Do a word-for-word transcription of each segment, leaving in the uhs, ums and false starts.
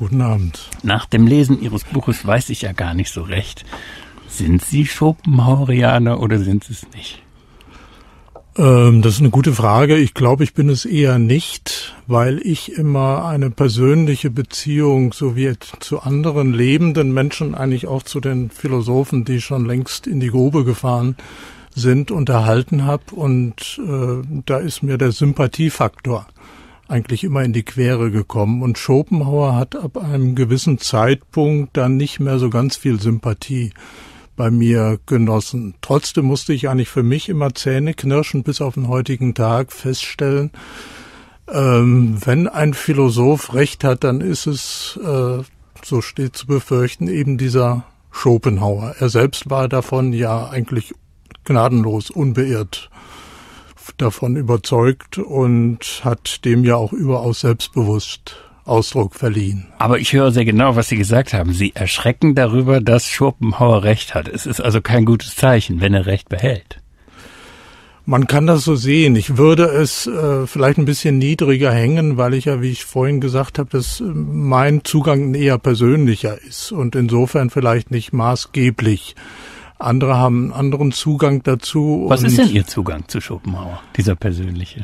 Guten Abend. Nach dem Lesen Ihres Buches weiß ich ja gar nicht so recht. Sind Sie Schopenhauerianer oder sind Sie es nicht? Ähm, das ist eine gute Frage. Ich glaube, ich bin es eher nicht, weil ich immer eine persönliche Beziehung, so wie zu anderen lebenden Menschen, eigentlich auch zu den Philosophen, die schon längst in die Grube gefahren sind, unterhalten habe. Und äh, da ist mir der Sympathiefaktor eigentlich immer in die Quere gekommen. Und Schopenhauer hat ab einem gewissen Zeitpunkt dann nicht mehr so ganz viel Sympathie bei mir genossen. Trotzdem musste ich eigentlich für mich immer zähneknirschend bis auf den heutigen Tag feststellen, ähm, wenn ein Philosoph recht hat, dann ist es, äh, so steht zu befürchten, eben dieser Schopenhauer. Er selbst war davon ja eigentlich gnadenlos, unbeirrt davon überzeugt und hat dem ja auch überaus selbstbewusst Ausdruck verliehen. Aber ich höre sehr genau, was Sie gesagt haben. Sie erschrecken darüber, dass Schopenhauer recht hat. Es ist also kein gutes Zeichen, wenn er recht behält. Man kann das so sehen. Ich würde es äh, vielleicht ein bisschen niedriger hängen, weil ich ja, wie ich vorhin gesagt habe, dass mein Zugang eher persönlicher ist und insofern vielleicht nicht maßgeblich. Andere haben einen anderen Zugang dazu. Was ist denn Ihr Zugang zu Schopenhauer, dieser persönliche?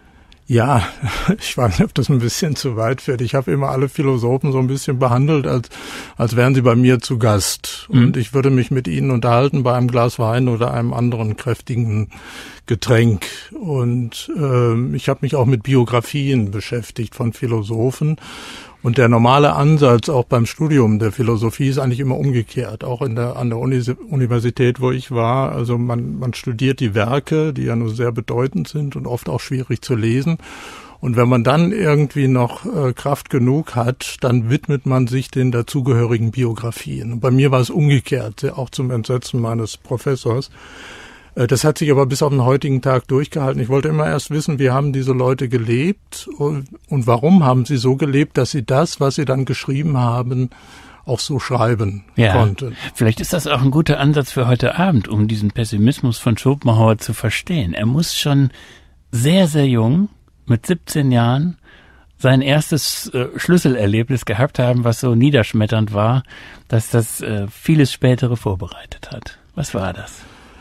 Ja, ich weiß nicht, ob das ein bisschen zu weit führt. Ich habe immer alle Philosophen so ein bisschen behandelt, als als wären sie bei mir zu Gast. Mhm. Und ich würde mich mit ihnen unterhalten bei einem Glas Wein oder einem anderen kräftigen Getränk. Und äh, ich habe mich auch mit Biografien beschäftigt von Philosophen. Und der normale Ansatz auch beim Studium der Philosophie ist eigentlich immer umgekehrt. Auch in der, an der Uni, Universität, wo ich war. Also man, man studiert die Werke, die ja nur sehr bedeutend sind und oft auch schwierig zu lesen. Und wenn man dann irgendwie noch äh, Kraft genug hat, dann widmet man sich den dazugehörigen Biografien. Und bei mir war es umgekehrt, auch zum Entsetzen meines Professors. Das hat sich aber bis auf den heutigen Tag durchgehalten. Ich wollte immer erst wissen, wie haben diese Leute gelebt und, und warum haben sie so gelebt, dass sie das, was sie dann geschrieben haben, auch so schreiben ja, konnten. Vielleicht ist das auch ein guter Ansatz für heute Abend, um diesen Pessimismus von Schopenhauer zu verstehen. Er muss schon sehr, sehr jung, mit siebzehn Jahren, sein erstes äh, Schlüsselerlebnis gehabt haben, was so niederschmetternd war, dass das äh, vieles Spätere vorbereitet hat. Was war das?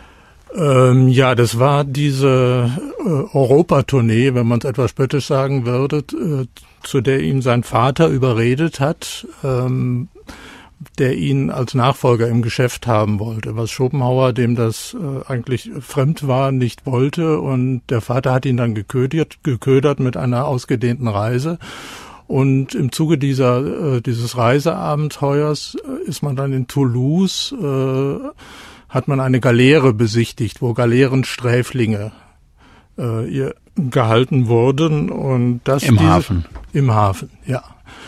Ähm, ja, das war diese äh, Europatournee, wenn man es etwas spöttisch sagen würde, äh, zu der ihn sein Vater überredet hat, ähm, der ihn als Nachfolger im Geschäft haben wollte, was Schopenhauer, dem das äh, eigentlich fremd war, nicht wollte. Und der Vater hat ihn dann geködert, geködert mit einer ausgedehnten Reise. Und im Zuge dieser äh, dieses Reiseabenteuers äh, ist man dann in Toulouse, äh, hat man eine Galeere besichtigt, wo Galeerensträflinge äh, ihr gehalten wurden. Und das Im diese, Hafen? Im Hafen, ja.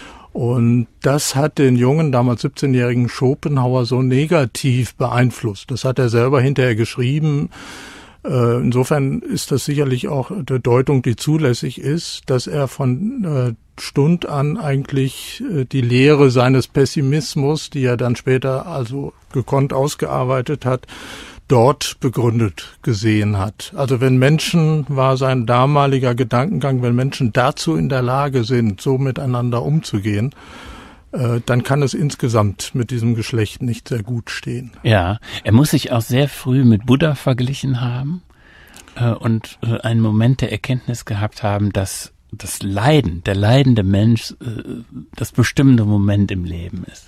Und das hat den jungen, damals siebzehnjährigen Schopenhauer so negativ beeinflusst. Das hat er selber hinterher geschrieben. Äh, insofern ist das sicherlich auch eine Deutung, die zulässig ist, dass er von äh, Stund an eigentlich äh, die Lehre seines Pessimismus, die er dann später also gekonnt ausgearbeitet hat, dort begründet gesehen hat. Also wenn Menschen, war sein damaliger Gedankengang, wenn Menschen dazu in der Lage sind, so miteinander umzugehen, äh, dann kann es insgesamt mit diesem Geschlecht nicht sehr gut stehen. Ja, er muss sich auch sehr früh mit Buddha verglichen haben äh, und äh, einen Moment der Erkenntnis gehabt haben, dass das Leiden, der leidende Mensch, äh, das bestimmende Moment im Leben ist.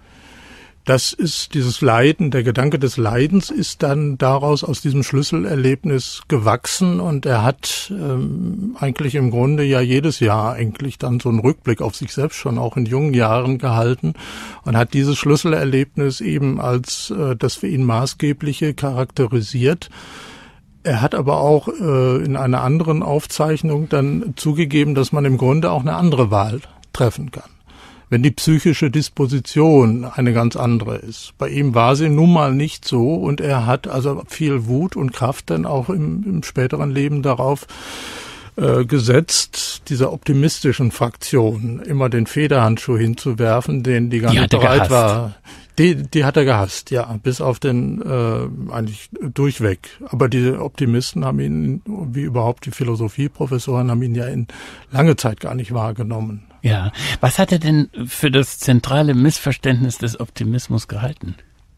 Das ist dieses Leiden, der Gedanke des Leidens ist dann daraus aus diesem Schlüsselerlebnis gewachsen und er hat ähm, eigentlich im Grunde ja jedes Jahr eigentlich dann so einen Rückblick auf sich selbst schon auch in jungen Jahren gehalten und hat dieses Schlüsselerlebnis eben als äh, das für ihn Maßgebliche charakterisiert. Er hat aber auch äh, in einer anderen Aufzeichnung dann zugegeben, dass man im Grunde auch eine andere Wahl treffen kann, wenn die psychische Disposition eine ganz andere ist. Bei ihm war sie nun mal nicht so und er hat also viel Wut und Kraft dann auch im, im späteren Leben darauf äh, gesetzt, dieser optimistischen Fraktion immer den Federhandschuh hinzuwerfen, den die gar nicht bereit war. Die, die hat er gehasst, ja, bis auf den äh, eigentlich durchweg. Aber die Optimisten haben ihn, wie überhaupt die Philosophieprofessoren, haben ihn ja in lange Zeit gar nicht wahrgenommen Ja. Was hat er denn für das zentrale Missverständnis des Optimismus gehalten?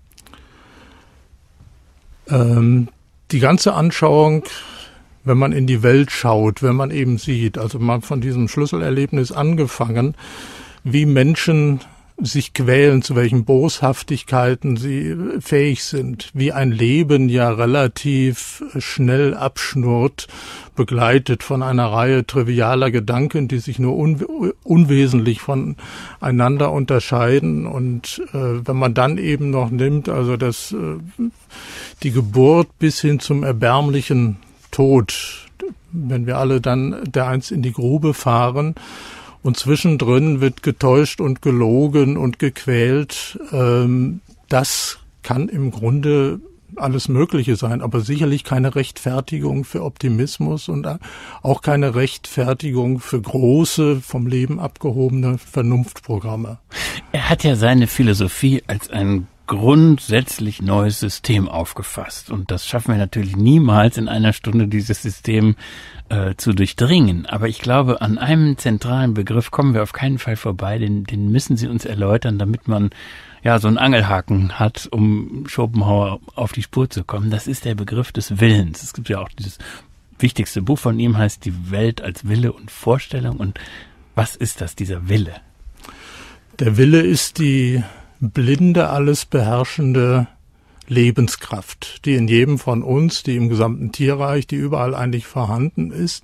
Ähm, die ganze Anschauung, wenn man in die Welt schaut, wenn man eben sieht, also mal von diesem Schlüsselerlebnis angefangen, wie Menschen sich quälen, zu welchen Boshaftigkeiten sie fähig sind, wie ein Leben ja relativ schnell abschnurrt, begleitet von einer Reihe trivialer Gedanken, die sich nur un- unwesentlich voneinander unterscheiden. Und äh, wenn man dann eben noch nimmt, also das, äh, die Geburt bis hin zum erbärmlichen Tod, wenn wir alle dann dereinst in die Grube fahren, und zwischendrin wird getäuscht und gelogen und gequält. Ähm, das kann im Grunde alles Mögliche sein, aber sicherlich keine Rechtfertigung für Optimismus und auch keine Rechtfertigung für große, vom Leben abgehobene Vernunftprogramme. Er hat ja seine Philosophie als ein grundsätzlich neues System aufgefasst. Und das schaffen wir natürlich niemals in einer Stunde, dieses System äh, zu durchdringen. Aber ich glaube, an einem zentralen Begriff kommen wir auf keinen Fall vorbei. Den, den müssen Sie uns erläutern, damit man ja so einen Angelhaken hat, um Schopenhauer auf die Spur zu kommen. Das ist der Begriff des Willens. Es gibt ja auch dieses wichtigste Buch von ihm, heißt Die Welt als Wille und Vorstellung. Und was ist das, dieser Wille? Der Wille ist die blinde, alles beherrschende Lebenskraft, die in jedem von uns, die im gesamten Tierreich, die überall eigentlich vorhanden ist.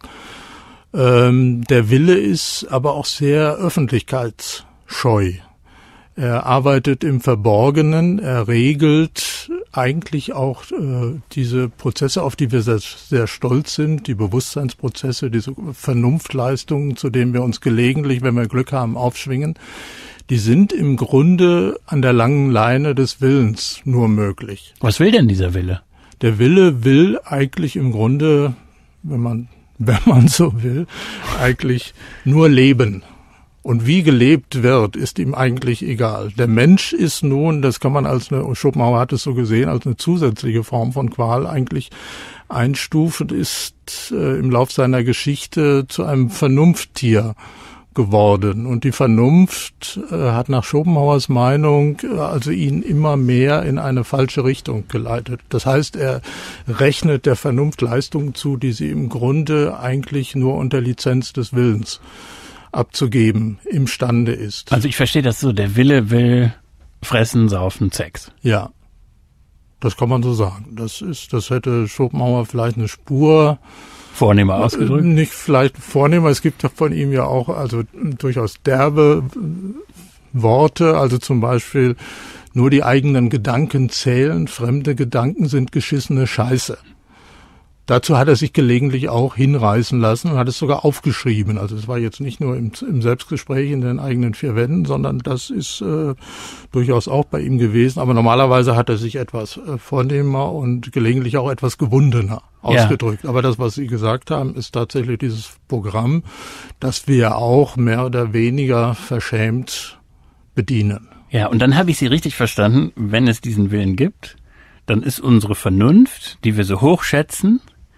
Ähm, der Wille ist aber auch sehr öffentlichkeitsscheu. Er arbeitet im Verborgenen, er regelt eigentlich auch äh, diese Prozesse, auf die wir sehr, sehr stolz sind, die Bewusstseinsprozesse, diese Vernunftleistungen, zu denen wir uns gelegentlich, wenn wir Glück haben, aufschwingen. Die sind im Grunde an der langen Leine des Willens nur möglich. Was will denn dieser Wille? Der Wille will eigentlich im Grunde, wenn man, wenn man so will, eigentlich nur leben. Und wie gelebt wird, ist ihm eigentlich egal. Der Mensch ist nun, das kann man als eine, Schopenhauer hat es so gesehen, als eine zusätzliche Form von Qual eigentlich einstufen, ist äh, im Lauf seiner Geschichte zu einem Vernunfttier geworden. Und die Vernunft äh, hat nach Schopenhauers Meinung äh, also ihn immer mehr in eine falsche Richtung geleitet. Das heißt, er rechnet der Vernunft Leistungen zu, die sie im Grunde eigentlich nur unter Lizenz des Willens abzugeben imstande ist. Also ich verstehe das so, der Wille will fressen, saufen, Sex. Ja, das kann man so sagen. Das ist, das hätte Schopenhauer vielleicht eine Spur vornehmer ausgedrückt? Nicht vielleicht vornehmer, es gibt von ihm ja auch also durchaus derbe Worte, also zum Beispiel nur die eigenen Gedanken zählen, fremde Gedanken sind geschissene Scheiße. Dazu hat er sich gelegentlich auch hinreißen lassen und hat es sogar aufgeschrieben. Also es war jetzt nicht nur im, im Selbstgespräch in den eigenen vier Wänden, sondern das ist äh, durchaus auch bei ihm gewesen. Aber normalerweise hat er sich etwas äh, vornehmer und gelegentlich auch etwas gewundener ausgedrückt. Ja. Aber das, was Sie gesagt haben, ist tatsächlich dieses Programm, das wir auch mehr oder weniger verschämt bedienen. Ja, und dann habe ich Sie richtig verstanden, wenn es diesen Willen gibt, dann ist unsere Vernunft, die wir so hoch schätzen,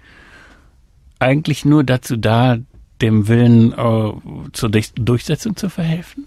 eigentlich nur dazu da, dem Willen äh, zur Durchsetzung zu verhelfen?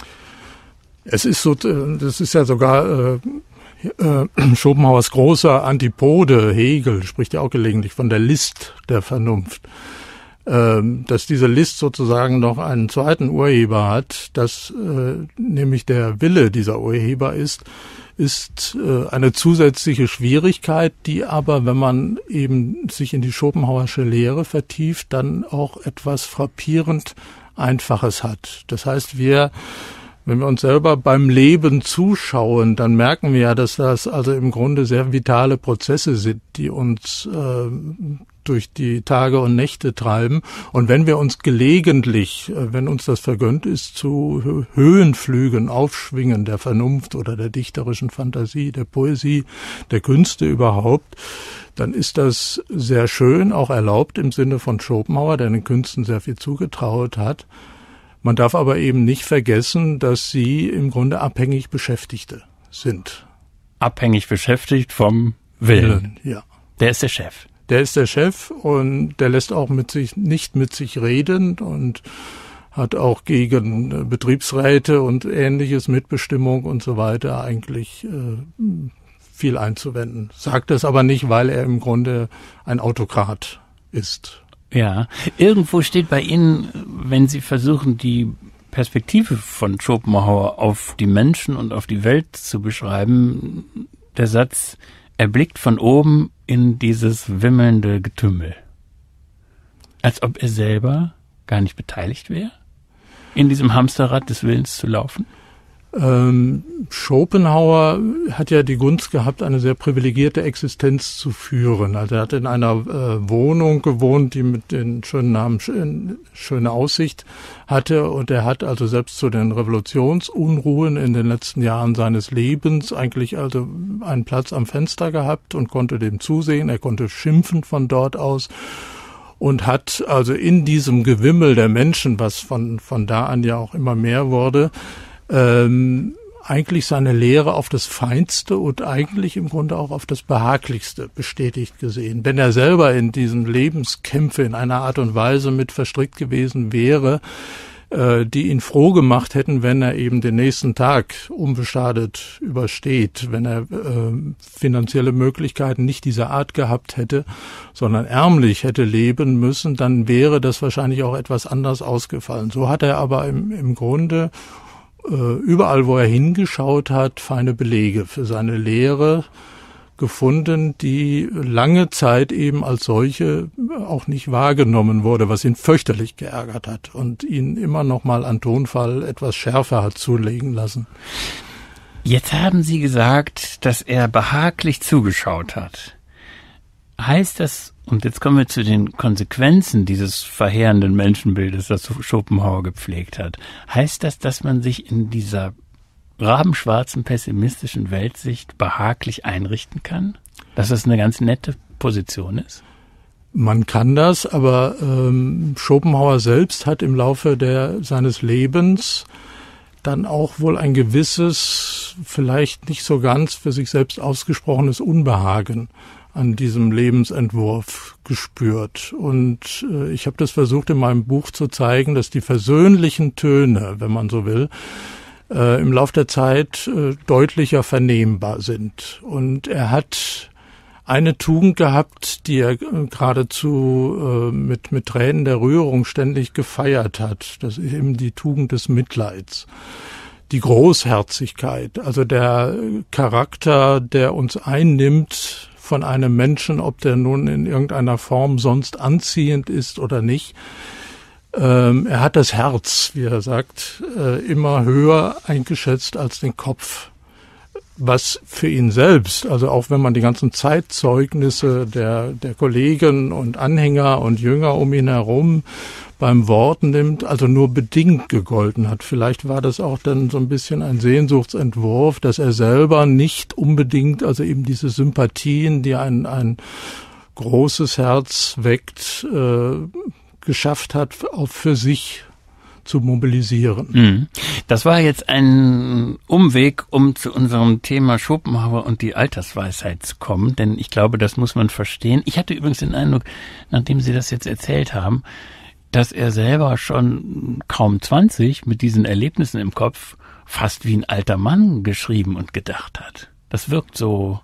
Es ist so, das ist ja sogar äh, äh, Schopenhauers großer Antipode, Hegel, spricht ja auch gelegentlich von der List der Vernunft. Ähm, dass diese List sozusagen noch einen zweiten Urheber hat, dass äh, nämlich der Wille dieser Urheber ist, ist äh, eine zusätzliche Schwierigkeit, die aber, wenn man eben sich in die Schopenhauersche Lehre vertieft, dann auch etwas frappierend Einfaches hat. Das heißt, wir, wenn wir uns selber beim Leben zuschauen, dann merken wir ja, dass das also im Grunde sehr vitale Prozesse sind, die uns äh, durch die Tage und Nächte treiben. Und wenn wir uns gelegentlich, wenn uns das vergönnt ist, zu Höhenflügen aufschwingen der Vernunft oder der dichterischen Fantasie, der Poesie, der Künste überhaupt, dann ist das sehr schön, auch erlaubt im Sinne von Schopenhauer, der den Künsten sehr viel zugetraut hat. Man darf aber eben nicht vergessen, dass sie im Grunde abhängig Beschäftigte sind. Abhängig beschäftigt vom Willen. Ja. Der ist der Chef. Der ist der Chef und der lässt auch mit sich nicht mit sich reden und hat auch gegen Betriebsräte und Ähnliches, Mitbestimmung und so weiter eigentlich äh, viel einzuwenden. Sagt es aber nicht, weil er im Grunde ein Autokrat ist. Ja, irgendwo steht bei Ihnen, wenn Sie versuchen, die Perspektive von Schopenhauer auf die Menschen und auf die Welt zu beschreiben, der Satz, er blickt von oben in dieses wimmelnde Getümmel. Als ob er selber gar nicht beteiligt wäre, in diesem Hamsterrad des Willens zu laufen? Ähm, Schopenhauer hat ja die Gunst gehabt, eine sehr privilegierte Existenz zu führen. Also er hat in einer äh, Wohnung gewohnt, die mit den schönen Namen schön, schöne Aussicht hatte. Und er hat also selbst zu den Revolutionsunruhen in den letzten Jahren seines Lebens eigentlich also einen Platz am Fenster gehabt und konnte dem zusehen. Er konnte schimpfen von dort aus. Und hat also in diesem Gewimmel der Menschen, was von, von da an ja auch immer mehr wurde, ähm, eigentlich seine Lehre auf das Feinste und eigentlich im Grunde auch auf das Behaglichste bestätigt gesehen. Wenn er selber in diesen Lebenskämpfe in einer Art und Weise mit verstrickt gewesen wäre, äh, die ihn froh gemacht hätten, wenn er eben den nächsten Tag unbeschadet übersteht, wenn er äh, finanzielle Möglichkeiten nicht dieser Art gehabt hätte, sondern ärmlich hätte leben müssen, dann wäre das wahrscheinlich auch etwas anders ausgefallen. So hat er aber im, im Grunde überall, wo er hingeschaut hat, feine Belege für seine Lehre gefunden, die lange Zeit eben als solche auch nicht wahrgenommen wurde, was ihn fürchterlich geärgert hat und ihn immer noch mal an Tonfall etwas schärfer hat zulegen lassen. Jetzt haben Sie gesagt, dass er behaglich zugeschaut hat. Heißt das, und jetzt kommen wir zu den Konsequenzen dieses verheerenden Menschenbildes, das Schopenhauer gepflegt hat, heißt das, dass man sich in dieser rabenschwarzen, pessimistischen Weltsicht behaglich einrichten kann? Dass das eine ganz nette Position ist? Man kann das, aber ähm, Schopenhauer selbst hat im Laufe der, seines Lebens dann auch wohl ein gewisses, vielleicht nicht so ganz für sich selbst ausgesprochenes Unbehagen an diesem Lebensentwurf gespürt. Und äh, ich habe das versucht in meinem Buch zu zeigen, dass die versöhnlichen Töne, wenn man so will, äh, im Lauf der Zeit äh, deutlicher vernehmbar sind. Und er hat eine Tugend gehabt, die er äh, geradezu äh, mit, mit Tränen der Rührung ständig gefeiert hat. Das ist eben die Tugend des Mitleids. Die Großherzigkeit, also der Charakter, der uns einnimmt von einem Menschen, ob der nun in irgendeiner Form sonst anziehend ist oder nicht. Ähm, er hat das Herz, wie er sagt, äh, immer höher eingeschätzt als den Kopf. Was für ihn selbst, also auch wenn man die ganzen Zeitzeugnisse der, der Kollegen und Anhänger und Jünger um ihn herum beim Wort nimmt, also nur bedingt gegolten hat. Vielleicht war das auch dann so ein bisschen ein Sehnsuchtsentwurf, dass er selber nicht unbedingt, also eben diese Sympathien, die ein, ein großes Herz weckt, äh, geschafft hat, auch für sich zu mobilisieren. Das war jetzt ein Umweg, um zu unserem Thema Schopenhauer und die Altersweisheit zu kommen, denn ich glaube, das muss man verstehen. Ich hatte übrigens den Eindruck, nachdem Sie das jetzt erzählt haben, dass er selber schon kaum zwanzig mit diesen Erlebnissen im Kopf fast wie ein alter Mann geschrieben und gedacht hat. Das wirkt so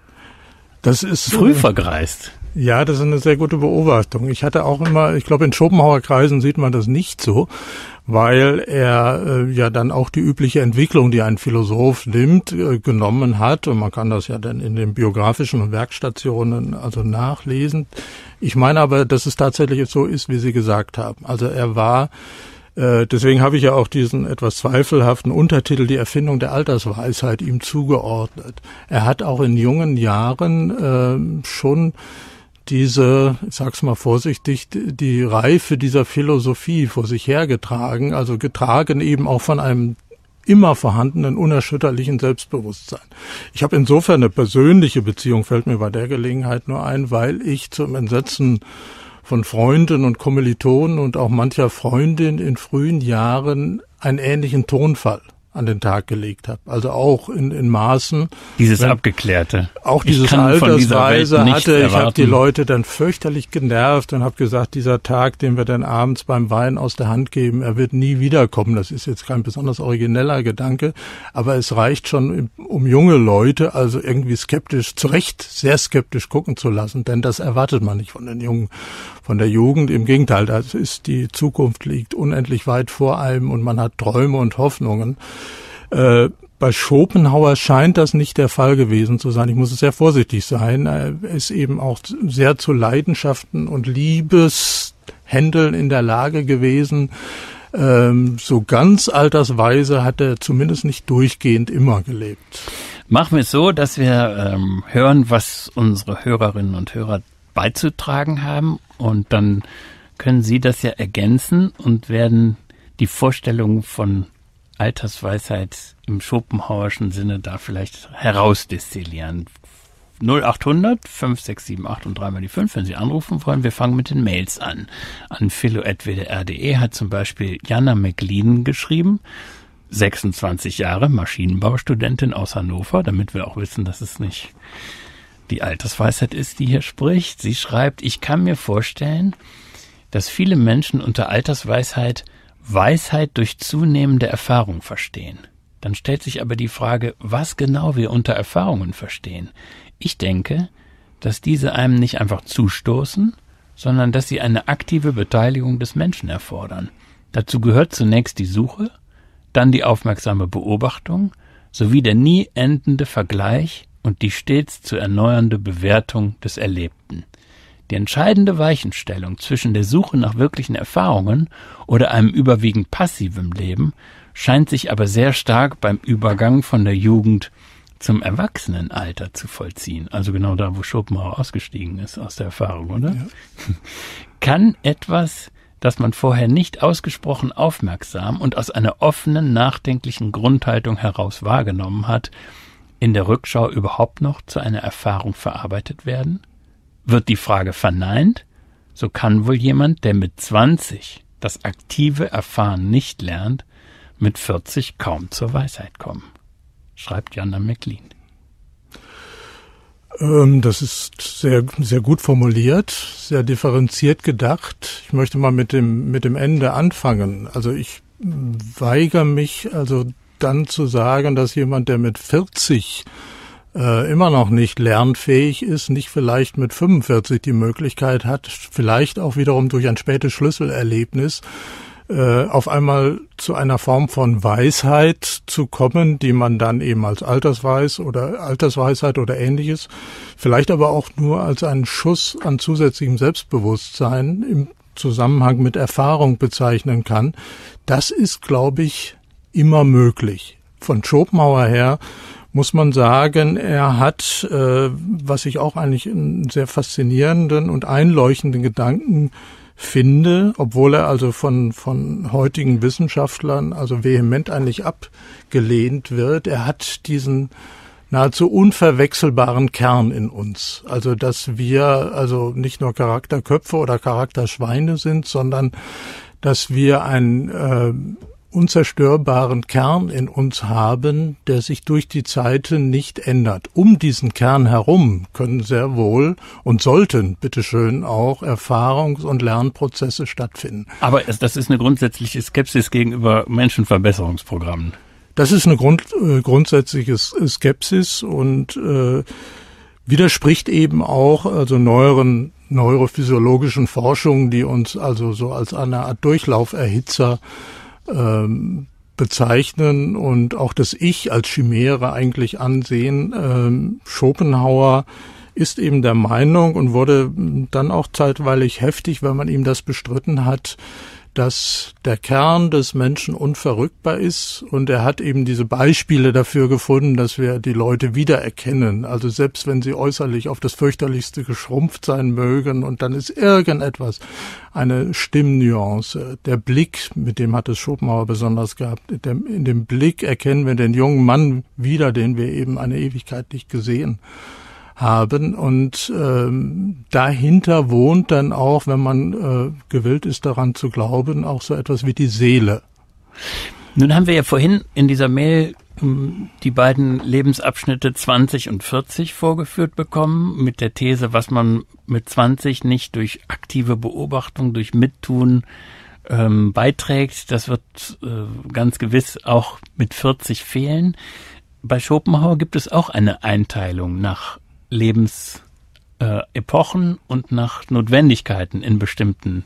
das ist früh vergreist. Ja, das ist eine sehr gute Beobachtung. Ich hatte auch immer, ich glaube in Schopenhauer Kreisen sieht man das nicht so, weil er äh, ja dann auch die übliche Entwicklung, die ein Philosoph nimmt, äh, genommen hat. Und man kann das ja dann in den biografischen Werkstationen also nachlesen. Ich meine aber, dass es tatsächlich so ist, wie Sie gesagt haben. Also er war, äh, deswegen habe ich ja auch diesen etwas zweifelhaften Untertitel, die Erfindung der Altersweisheit, ihm zugeordnet. Er hat auch in jungen Jahren äh, schon diese, ich sag's mal vorsichtig, die Reife dieser Philosophie vor sich hergetragen, also getragen eben auch von einem immer vorhandenen, unerschütterlichen Selbstbewusstsein. Ich habe insofern eine persönliche Beziehung, fällt mir bei der Gelegenheit nur ein, weil ich zum Entsetzen von Freunden und Kommilitonen und auch mancher Freundin in frühen Jahren einen ähnlichen Tonfall an den Tag gelegt habe. Also auch in, in Maßen. Dieses wenn, Abgeklärte. Auch dieses Altersweise hatte. Ich habe die Leute dann fürchterlich genervt und habe gesagt, dieser Tag, den wir dann abends beim Wein aus der Hand geben, er wird nie wiederkommen. Das ist jetzt kein besonders origineller Gedanke, aber es reicht schon, um junge Leute also irgendwie skeptisch, zu Recht sehr skeptisch gucken zu lassen, denn das erwartet man nicht von den Jungen, von der Jugend. Im Gegenteil, das ist, die Zukunft liegt unendlich weit vor einem und man hat Träume und Hoffnungen. Äh, bei Schopenhauer scheint das nicht der Fall gewesen zu sein. Ich muss sehr vorsichtig sein. Er ist eben auch sehr zu Leidenschaften und Liebeshändeln in der Lage gewesen. Ähm, so ganz altersweise hat er zumindest nicht durchgehend immer gelebt. Machen wir es so, dass wir ähm, hören, was unsere Hörerinnen und Hörer beizutragen haben, und dann können Sie das ja ergänzen und werden die Vorstellung von Altersweisheit im Schopenhauerschen Sinne da vielleicht herausdestillieren. null achthundert, fünf sechs sieben acht und dreimal die fünf, wenn Sie anrufen wollen. Wir fangen mit den Mails an. An philo at w d r punkt d e hat zum Beispiel Jana McLean geschrieben, sechsundzwanzig Jahre, Maschinenbaustudentin aus Hannover, damit wir auch wissen, dass es nicht die Altersweisheit ist, die hier spricht. Sie schreibt, ich kann mir vorstellen, dass viele Menschen unter Altersweisheit Weisheit durch zunehmende Erfahrung verstehen. Dann stellt sich aber die Frage, was genau wir unter Erfahrungen verstehen. Ich denke, dass diese einem nicht einfach zustoßen, sondern dass sie eine aktive Beteiligung des Menschen erfordern. Dazu gehört zunächst die Suche, dann die aufmerksame Beobachtung sowie der nie endende Vergleich und die stets zu erneuernde Bewertung des Erlebten. Die entscheidende Weichenstellung zwischen der Suche nach wirklichen Erfahrungen oder einem überwiegend passiven Leben scheint sich aber sehr stark beim Übergang von der Jugend zum Erwachsenenalter zu vollziehen. Also genau da, wo Schopenhauer ausgestiegen ist aus der Erfahrung, oder? Ja. Kann etwas, das man vorher nicht ausgesprochen aufmerksam und aus einer offenen, nachdenklichen Grundhaltung heraus wahrgenommen hat, in der Rückschau überhaupt noch zu einer Erfahrung verarbeitet werden? Wird die Frage verneint, so kann wohl jemand, der mit zwanzig das aktive Erfahren nicht lernt, mit vierzig kaum zur Weisheit kommen, schreibt Jana McLean. Ähm, das ist sehr, sehr gut formuliert, sehr differenziert gedacht. Ich möchte mal mit dem, mit dem Ende anfangen. Also ich weigere mich also dann zu sagen, dass jemand, der mit vierzig äh, immer noch nicht lernfähig ist, nicht vielleicht mit fünfundvierzig die Möglichkeit hat, vielleicht auch wiederum durch ein spätes Schlüsselerlebnis, äh, auf einmal zu einer Form von Weisheit zu kommen, die man dann eben als Altersweis oder Altersweisheit oder Ähnliches, vielleicht aber auch nur als einen Schuss an zusätzlichem Selbstbewusstsein im Zusammenhang mit Erfahrung bezeichnen kann. Das ist, glaube ich, immer möglich. Von Schopenhauer her muss man sagen, er hat, äh, was ich auch eigentlich einen sehr faszinierenden und einleuchtenden Gedanken finde, obwohl er also von von heutigen Wissenschaftlern also vehement eigentlich abgelehnt wird. Er hat diesen nahezu unverwechselbaren Kern in uns. Also, dass wir also nicht nur Charakterköpfe oder Charakterschweine sind, sondern dass wir ein äh, unzerstörbaren Kern in uns haben, der sich durch die Zeiten nicht ändert. Um diesen Kern herum können sehr wohl und sollten, bitteschön, auch Erfahrungs- und Lernprozesse stattfinden. Aber das ist eine grundsätzliche Skepsis gegenüber Menschenverbesserungsprogrammen. Das ist eine Grund, äh, grundsätzliche Skepsis und äh, widerspricht eben auch also neueren neurophysiologischen Forschungen, die uns also so als eine Art Durchlauferhitzer ähm, bezeichnen und auch das Ich als Chimäre eigentlich ansehen. Ähm, Schopenhauer ist eben der Meinung und wurde dann auch zeitweilig heftig, weil man ihm das bestritten hat, dass der Kern des Menschen unverrückbar ist, und er hat eben diese Beispiele dafür gefunden, dass wir die Leute wiedererkennen. Also selbst wenn sie äußerlich auf das Fürchterlichste geschrumpft sein mögen und dann ist irgendetwas, eine Stimmnuance, der Blick, mit dem hat es Schopenhauer besonders gehabt, in dem Blick erkennen wir den jungen Mann wieder, den wir eben eine Ewigkeit nicht gesehen haben, und ähm, dahinter wohnt dann auch, wenn man äh, gewillt ist daran zu glauben, auch so etwas wie die Seele. Nun haben wir ja vorhin in dieser Mail die beiden Lebensabschnitte zwanzig und vierzig vorgeführt bekommen, mit der These, was man mit zwanzig nicht durch aktive Beobachtung, durch Mittun ähm, beiträgt, das wird äh, ganz gewiss auch mit vierzig fehlen. Bei Schopenhauer gibt es auch eine Einteilung nach Lebensepochen äh, und nach Notwendigkeiten in bestimmten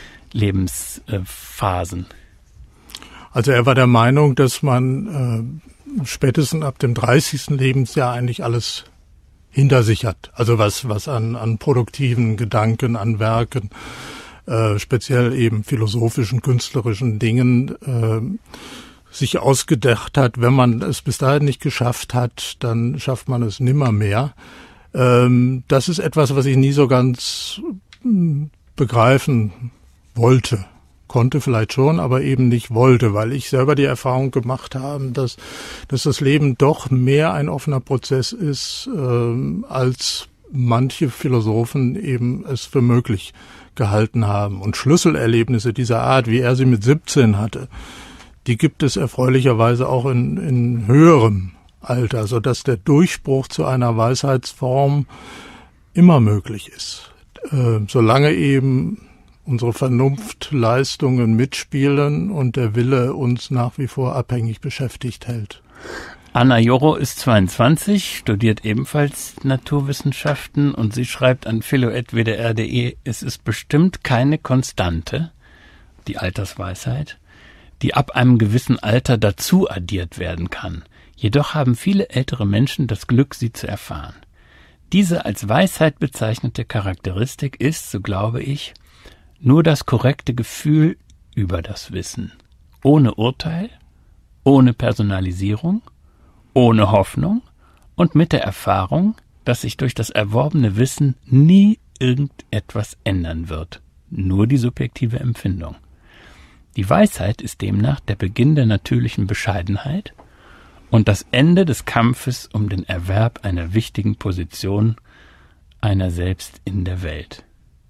Lebensphasen. Also er war der Meinung, dass man äh, spätestens ab dem dreißigsten Lebensjahr eigentlich alles hinter sich hat. Also was was an an produktiven Gedanken, an Werken, äh, speziell eben philosophischen, künstlerischen Dingen äh, sich ausgedacht hat. Wenn man es bis dahin nicht geschafft hat, dann schafft man es nimmermehr. Ähm, das ist etwas, was ich nie so ganz mh, begreifen wollte. Konnte vielleicht schon, aber eben nicht wollte, weil ich selber die Erfahrung gemacht habe, dass, dass das Leben doch mehr ein offener Prozess ist, ähm, als manche Philosophen eben es für möglich gehalten haben. Und Schlüsselerlebnisse dieser Art, wie er sie mit siebzehn hatte, die gibt es erfreulicherweise auch in, in höherem Alter, sodass der Durchbruch zu einer Weisheitsform immer möglich ist, äh, solange eben unsere Vernunftleistungen mitspielen und der Wille uns nach wie vor abhängig beschäftigt hält. Anna Jorro ist zweiundzwanzig, studiert ebenfalls Naturwissenschaften und sie schreibt an philo at w d r punkt d e, es ist bestimmt keine Konstante, die Altersweisheit, die ab einem gewissen Alter dazu addiert werden kann. Jedoch haben viele ältere Menschen das Glück, sie zu erfahren. Diese als Weisheit bezeichnete Charakteristik ist, so glaube ich, nur das korrekte Gefühl über das Wissen, ohne Urteil, ohne Personalisierung, ohne Hoffnung und mit der Erfahrung, dass sich durch das erworbene Wissen nie irgendetwas ändern wird, nur die subjektive Empfindung. Die Weisheit ist demnach der Beginn der natürlichen Bescheidenheit und das Ende des Kampfes um den Erwerb einer wichtigen Position einer selbst in der Welt.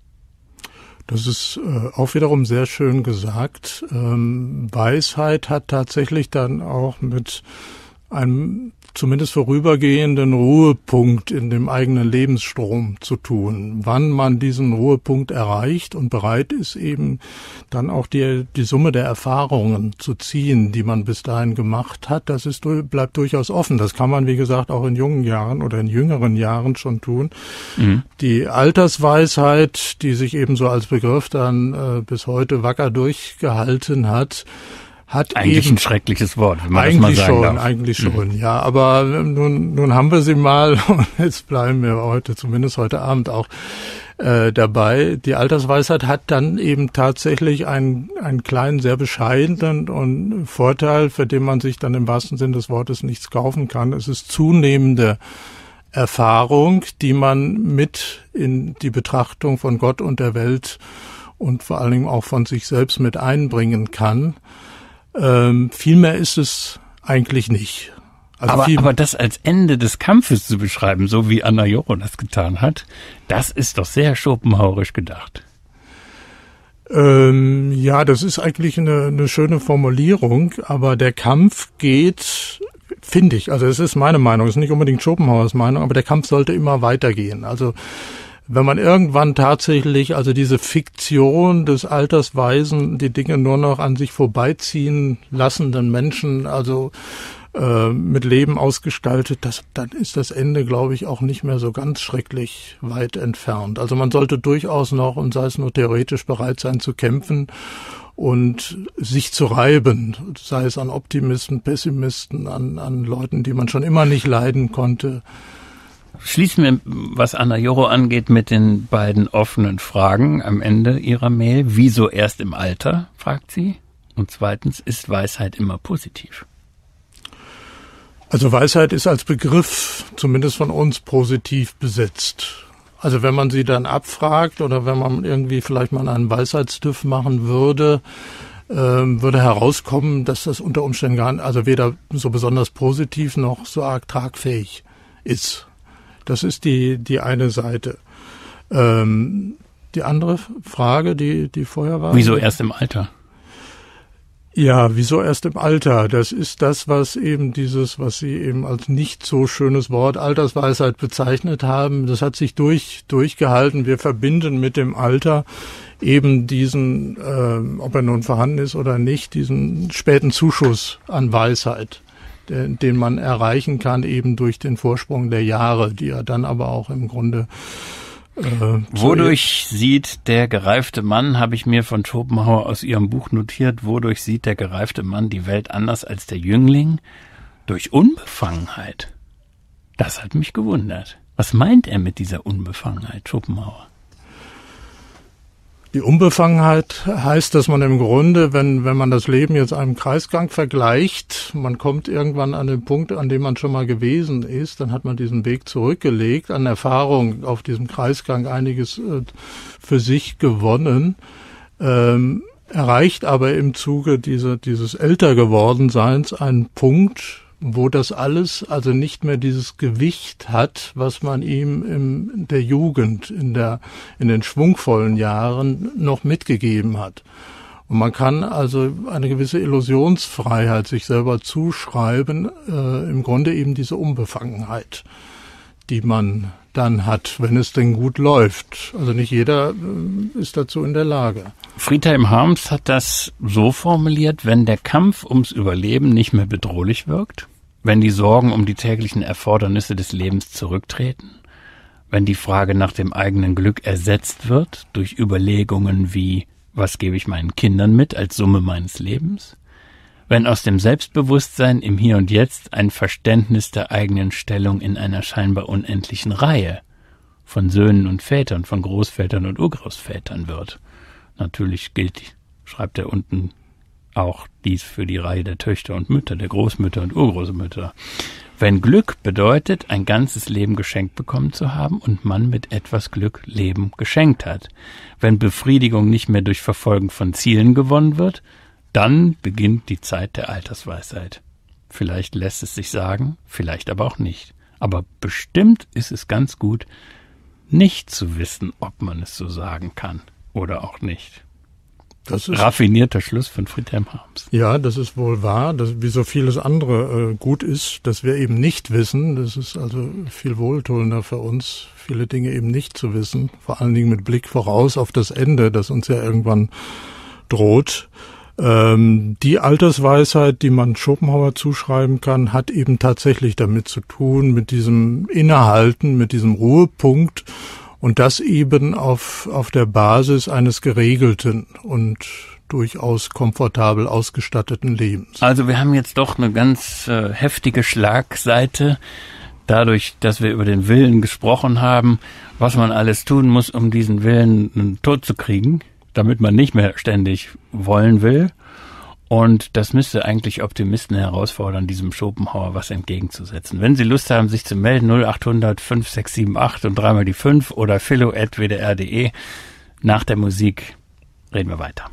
Das ist äh, auch wiederum sehr schön gesagt. Ähm, Weisheit hat tatsächlich dann auch mit einem zumindest vorübergehenden Ruhepunkt in dem eigenen Lebensstrom zu tun. Wann man diesen Ruhepunkt erreicht und bereit ist, eben dann auch die, die Summe der Erfahrungen zu ziehen, die man bis dahin gemacht hat, das ist, bleibt durchaus offen. Das kann man, wie gesagt, auch in jungen Jahren oder in jüngeren Jahren schon tun. Mhm. Die Altersweisheit, die sich eben so als Begriff dann äh, bis heute wacker durchgehalten hat, Hat eigentlich eben, ein schreckliches Wort, wenn man eigentlich das mal sagen schon, darf. Eigentlich schon, mhm. ja. Aber nun, nun haben wir sie mal und jetzt bleiben wir heute, zumindest heute Abend auch äh, dabei. Die Altersweisheit hat dann eben tatsächlich einen, einen kleinen, sehr bescheidenen und Vorteil, für den man sich dann im wahrsten Sinne des Wortes nichts kaufen kann. Es ist zunehmende Erfahrung, die man mit in die Betrachtung von Gott und der Welt und vor allen Dingen auch von sich selbst mit einbringen kann. Ähm, viel mehr ist es eigentlich nicht. Also aber, aber das als Ende des Kampfes zu beschreiben, so wie Anna Jorro das getan hat, das ist doch sehr schopenhauerisch gedacht. Ähm, ja, das ist eigentlich eine, eine schöne Formulierung, aber der Kampf geht, finde ich, also es ist meine Meinung, es ist nicht unbedingt Schopenhauers Meinung, aber der Kampf sollte immer weitergehen. Also wenn man irgendwann tatsächlich, also diese Fiktion des Altersweisen, die Dinge nur noch an sich vorbeiziehen lassenden Menschen, also äh, mit Leben ausgestaltet, das, dann ist das Ende, glaube ich, auch nicht mehr so ganz schrecklich weit entfernt. Also man sollte durchaus noch, und sei es nur theoretisch, bereit sein zu kämpfen und sich zu reiben, sei es an Optimisten, Pessimisten, an, an Leuten, die man schon immer nicht leiden konnte. Schließen wir, was Anna Jorro angeht, mit den beiden offenen Fragen am Ende ihrer Mail. Wieso erst im Alter, fragt sie. Und zweitens, ist Weisheit immer positiv? Also Weisheit ist als Begriff, zumindest von uns, positiv besetzt. Also wenn man sie dann abfragt oder wenn man irgendwie vielleicht mal einen Weisheitstüff machen würde, ähm, würde herauskommen, dass das unter Umständen gar nicht, also weder so besonders positiv noch so arg tragfähig ist. Das ist die die eine Seite. Ähm, die andere Frage, die die vorher war. Wieso erst im Alter? Ja, wieso erst im Alter? Das ist das, was eben dieses, was Sie eben als nicht so schönes Wort Altersweisheit bezeichnet haben. Das hat sich durch, durchgehalten. Wir verbinden mit dem Alter eben diesen, äh, ob er nun vorhanden ist oder nicht, diesen späten Zuschuss an Weisheit, den, den man erreichen kann eben durch den Vorsprung der Jahre, die er dann aber auch im Grunde Äh, wodurch sieht der gereifte Mann, habe ich mir von Schopenhauer aus Ihrem Buch notiert, wodurch sieht der gereifte Mann die Welt anders als der Jüngling? Durch Unbefangenheit. Das hat mich gewundert. Was meint er mit dieser Unbefangenheit, Schopenhauer? Die Unbefangenheit heißt, dass man im Grunde, wenn wenn man das Leben jetzt einem Kreisgang vergleicht, man kommt irgendwann an den Punkt, an dem man schon mal gewesen ist, dann hat man diesen Weg zurückgelegt, an Erfahrung auf diesem Kreisgang einiges äh, für sich gewonnen, ähm, erreicht aber im Zuge dieser, dieses Ältergewordenseins einen Punkt, wo das alles also nicht mehr dieses Gewicht hat, was man ihm in der Jugend, in der, in den schwungvollen Jahren noch mitgegeben hat. Und man kann also eine gewisse Illusionsfreiheit sich selber zuschreiben, äh, im Grunde eben diese Unbefangenheit, die man dann hat, wenn es denn gut läuft. Also nicht jeder äh, ist dazu in der Lage. Friedhelm Harms hat das so formuliert: Wenn der Kampf ums Überleben nicht mehr bedrohlich wirkt, wenn die Sorgen um die täglichen Erfordernisse des Lebens zurücktreten, wenn die Frage nach dem eigenen Glück ersetzt wird durch Überlegungen wie, was gebe ich meinen Kindern mit als Summe meines Lebens, wenn aus dem Selbstbewusstsein im Hier und Jetzt ein Verständnis der eigenen Stellung in einer scheinbar unendlichen Reihe von Söhnen und Vätern, von Großvätern und Urgroßvätern wird. Natürlich gilt, schreibt er unten, auch dies für die Reihe der Töchter und Mütter, der Großmütter und Urgroßmütter. Wenn Glück bedeutet, ein ganzes Leben geschenkt bekommen zu haben und man mit etwas Glück Leben geschenkt hat. Wenn Befriedigung nicht mehr durch Verfolgen von Zielen gewonnen wird, dann beginnt die Zeit der Altersweisheit. Vielleicht lässt es sich sagen, vielleicht aber auch nicht. Aber bestimmt ist es ganz gut, nicht zu wissen, ob man es so sagen kann oder auch nicht. Das ist raffinierter Schluss von Friedhelm Harms. Ja, das ist wohl wahr, dass, wie so vieles andere äh, gut ist, dass wir eben nicht wissen. Das ist also viel wohltuender für uns, viele Dinge eben nicht zu wissen. Vor allen Dingen mit Blick voraus auf das Ende, das uns ja irgendwann droht. Ähm, die Altersweisheit, die man Schopenhauer zuschreiben kann, hat eben tatsächlich damit zu tun, mit diesem Innehalten, mit diesem Ruhepunkt. Und das eben auf, auf der Basis eines geregelten und durchaus komfortabel ausgestatteten Lebens. Also wir haben jetzt doch eine ganz äh, heftige Schlagseite, dadurch, dass wir über den Willen gesprochen haben, was man alles tun muss, um diesen Willen tot zu kriegen, damit man nicht mehr ständig wollen will. Und das müsste eigentlich Optimisten herausfordern, diesem Schopenhauer was entgegenzusetzen. Wenn Sie Lust haben, sich zu melden, null achthundert fünf sechs sieben acht und dreimal die fünf oder philo at w d r punkt d e. Nach der Musik reden wir weiter.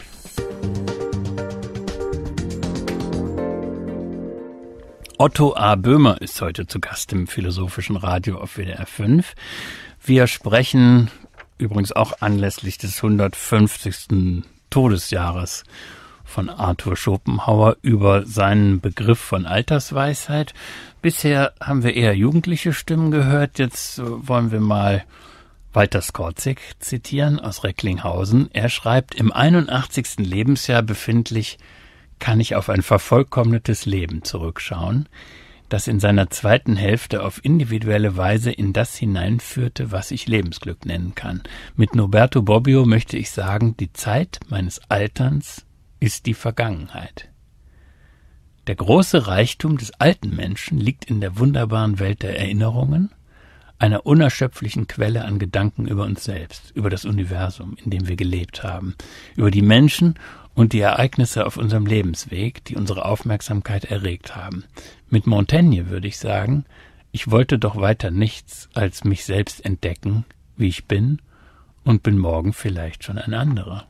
Otto A. Böhmer ist heute zu Gast im Philosophischen Radio auf W D R fünf. Wir sprechen übrigens auch anlässlich des hundertfünfzigsten Todesjahres von Arthur Schopenhauer über seinen Begriff von Altersweisheit. Bisher haben wir eher jugendliche Stimmen gehört. Jetzt wollen wir mal Walter Skorzik zitieren aus Recklinghausen. Er schreibt: Im einundachtzigsten Lebensjahr befindlich kann ich auf ein vervollkommnetes Leben zurückschauen, das in seiner zweiten Hälfte auf individuelle Weise in das hineinführte, was ich Lebensglück nennen kann. Mit Norberto Bobbio möchte ich sagen, die Zeit meines Alterns ist die Vergangenheit. Der große Reichtum des alten Menschen liegt in der wunderbaren Welt der Erinnerungen, einer unerschöpflichen Quelle an Gedanken über uns selbst, über das Universum, in dem wir gelebt haben, über die Menschen und die Ereignisse auf unserem Lebensweg, die unsere Aufmerksamkeit erregt haben. Mit Montaigne würde ich sagen, ich wollte doch weiter nichts als mich selbst entdecken, wie ich bin, und bin morgen vielleicht schon ein anderer.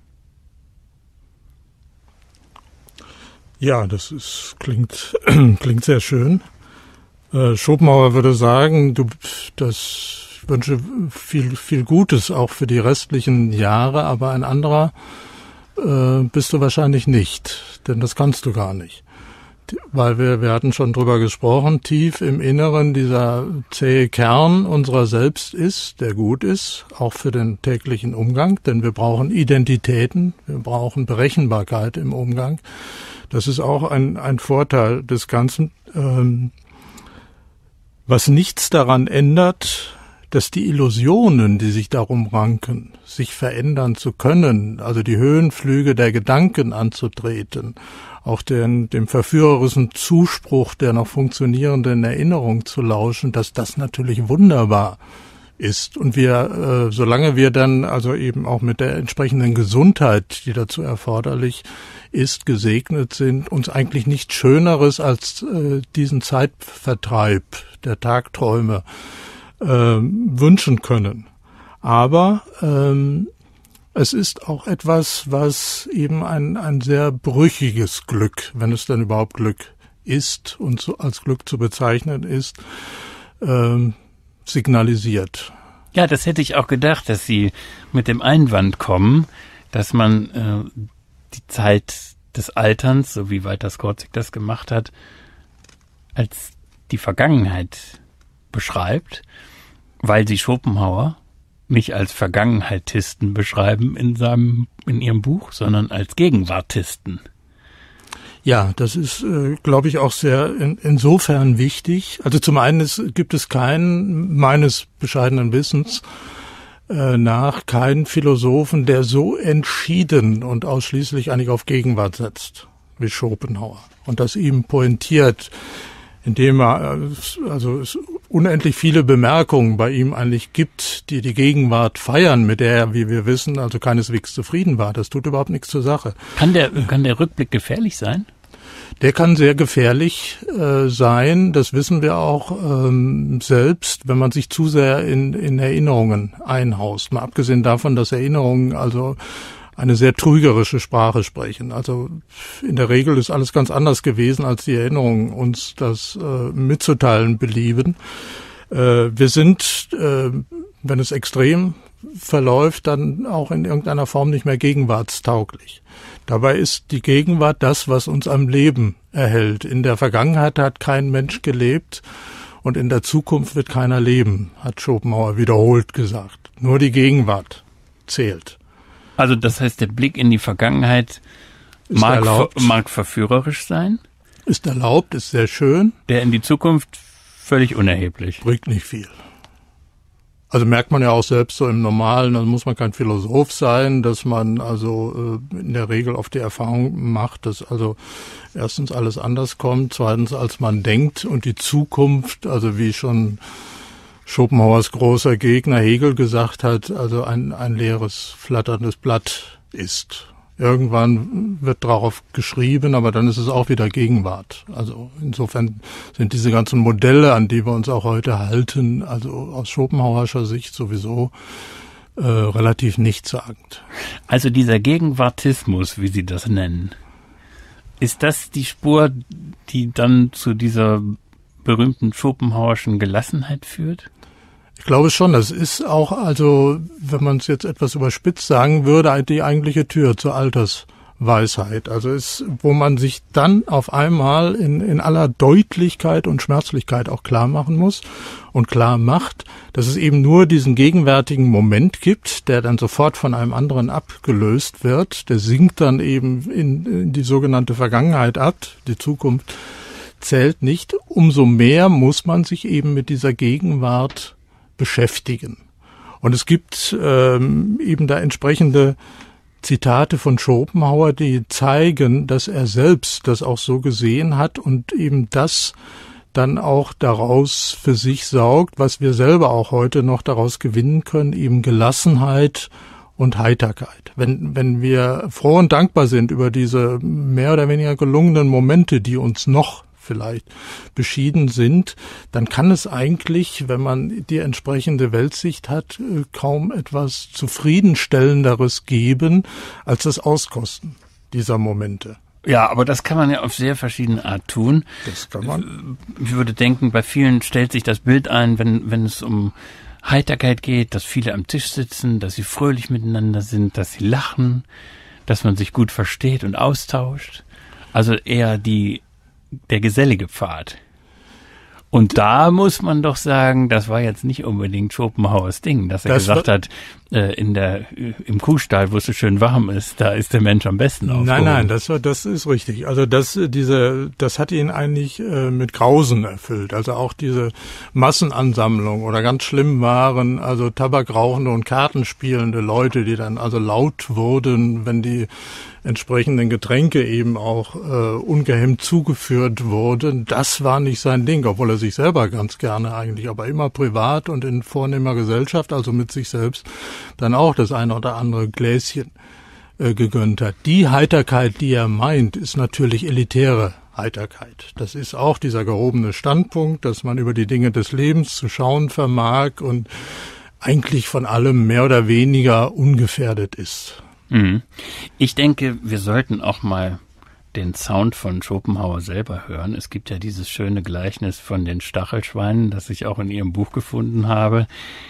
Ja, das ist, klingt, klingt sehr schön. Äh, Schopenhauer würde sagen, du, das, ich wünsche viel, viel Gutes auch für die restlichen Jahre, aber ein anderer äh, bist du wahrscheinlich nicht, denn das kannst du gar nicht. Weil wir, wir hatten schon drüber gesprochen, tief im Inneren dieser zähe Kern unserer selbst ist, der gut ist, auch für den täglichen Umgang, denn wir brauchen Identitäten, wir brauchen Berechenbarkeit im Umgang. Das ist auch ein, ein Vorteil des Ganzen, ähm, was nichts daran ändert, dass die Illusionen, die sich darum ranken, sich verändern zu können, also die Höhenflüge der Gedanken anzutreten, auch den, dem verführerischen Zuspruch der noch funktionierenden Erinnerung zu lauschen, dass das natürlich wunderbar ist. Und wir, äh, solange wir dann also eben auch mit der entsprechenden Gesundheit, die dazu erforderlich ist, gesegnet sind, uns eigentlich nichts Schöneres als äh, diesen Zeitvertreib der Tagträume äh, wünschen können. Aber ähm, es ist auch etwas, was eben ein, ein sehr brüchiges Glück, wenn es denn überhaupt Glück ist und so als Glück zu bezeichnen ist, ähm, signalisiert. Ja, das hätte ich auch gedacht, dass Sie mit dem Einwand kommen, dass man äh, die Zeit des Alterns, so wie Walter Skorzik das gemacht hat, als die Vergangenheit beschreibt, weil Sie Schopenhauer nicht als Vergangenheitisten beschreiben in seinem, in Ihrem Buch, sondern als Gegenwartisten. Ja, das ist, äh, glaube ich, auch sehr in, insofern wichtig. Also zum einen ist, gibt es keinen, meines bescheidenen Wissens äh, nach, keinen Philosophen, der so entschieden und ausschließlich eigentlich auf Gegenwart setzt wie Schopenhauer. Und das ihm pointiert, indem er also es unendlich viele Bemerkungen bei ihm eigentlich gibt, die die Gegenwart feiern, mit der er, wie wir wissen, also keineswegs zufrieden war. Das tut überhaupt nichts zur Sache. Kann der, kann der Rückblick gefährlich sein? Der kann sehr gefährlich äh, sein, das wissen wir auch ähm, selbst, wenn man sich zu sehr in, in Erinnerungen einhaust. Mal abgesehen davon, dass Erinnerungen also eine sehr trügerische Sprache sprechen. Also in der Regel ist alles ganz anders gewesen, als die Erinnerungen uns das äh, mitzuteilen belieben. Äh, wir sind, äh, wenn es extrem verläuft, dann auch in irgendeiner Form nicht mehr gegenwartstauglich. Dabei ist die Gegenwart das, was uns am Leben erhält. In der Vergangenheit hat kein Mensch gelebt und in der Zukunft wird keiner leben, hat Schopenhauer wiederholt gesagt. Nur die Gegenwart zählt. Also das heißt, der Blick in die Vergangenheit mag, ver- mag verführerisch sein? Ist erlaubt, ist sehr schön. Der in die Zukunft völlig unerheblich. Bringt nicht viel. Also merkt man ja auch selbst so im Normalen, da muss man kein Philosoph sein, dass man also äh, in der Regel auf die Erfahrung macht, dass also erstens alles anders kommt, zweitens als man denkt und die Zukunft, also wie schon Schopenhauers großer Gegner Hegel gesagt hat, also ein, ein leeres, flatterndes Blatt ist. Irgendwann wird darauf geschrieben, aber dann ist es auch wieder Gegenwart. Also insofern sind diese ganzen Modelle, an die wir uns auch heute halten, also aus Schopenhauerscher Sicht sowieso äh, relativ nichtssagend. Also dieser Gegenwartismus, wie Sie das nennen, ist das die Spur, die dann zu dieser berühmten Schopenhauerschen Gelassenheit führt? Ich glaube schon, das ist auch, also wenn man es jetzt etwas überspitzt sagen würde, die eigentliche Tür zur Altersweisheit. Also ist, wo man sich dann auf einmal in, in aller Deutlichkeit und Schmerzlichkeit auch klar machen muss und klar macht, dass es eben nur diesen gegenwärtigen Moment gibt, der dann sofort von einem anderen abgelöst wird. Der sinkt dann eben in, in die sogenannte Vergangenheit ab, die Zukunft zählt nicht. Umso mehr muss man sich eben mit dieser Gegenwart beschäftigen. Und es gibt ähm, eben da entsprechende Zitate von Schopenhauer, die zeigen, dass er selbst das auch so gesehen hat und eben das dann auch daraus für sich saugt, was wir selber auch heute noch daraus gewinnen können, eben Gelassenheit und Heiterkeit. Wenn, wenn wir froh und dankbar sind über diese mehr oder weniger gelungenen Momente, die uns noch vielleicht beschieden sind, dann kann es eigentlich, wenn man die entsprechende Weltsicht hat, kaum etwas Zufriedenstellenderes geben als das Auskosten dieser Momente. Ja, aber das kann man ja auf sehr verschiedene Art tun. Das kann man. Ich würde denken, bei vielen stellt sich das Bild ein, wenn, wenn es um Heiterkeit geht, dass viele am Tisch sitzen, dass sie fröhlich miteinander sind, dass sie lachen, dass man sich gut versteht und austauscht. Also eher die, der gesellige Pfad. Und da muss man doch sagen, das war jetzt nicht unbedingt Schopenhauers Ding, dass er das gesagt hat, äh, in der, im Kuhstall, wo es so schön warm ist, da ist der Mensch am besten aufgehoben. Nein, nein, das war, das ist richtig. Also das, diese, das hat ihn eigentlich äh, mit Grausen erfüllt. Also auch diese Massenansammlung oder ganz schlimm waren, also tabakrauchende und kartenspielende Leute, die dann also laut wurden, wenn die entsprechenden Getränke eben auch äh, ungehemmt zugeführt wurden. Das war nicht sein Ding, obwohl er sich selber ganz gerne eigentlich, aber immer privat und in vornehmer Gesellschaft, also mit sich selbst, dann auch das eine oder andere Gläschen äh, gegönnt hat. Die Heiterkeit, die er meint, ist natürlich elitäre Heiterkeit. Das ist auch dieser gehobene Standpunkt, dass man über die Dinge des Lebens zu schauen vermag und eigentlich von allem mehr oder weniger ungefährdet ist. Ich denke, wir sollten auch mal den Sound von Schopenhauer selber hören. Es gibt ja dieses schöne Gleichnis von den Stachelschweinen, das ich auch in Ihrem Buch gefunden habe.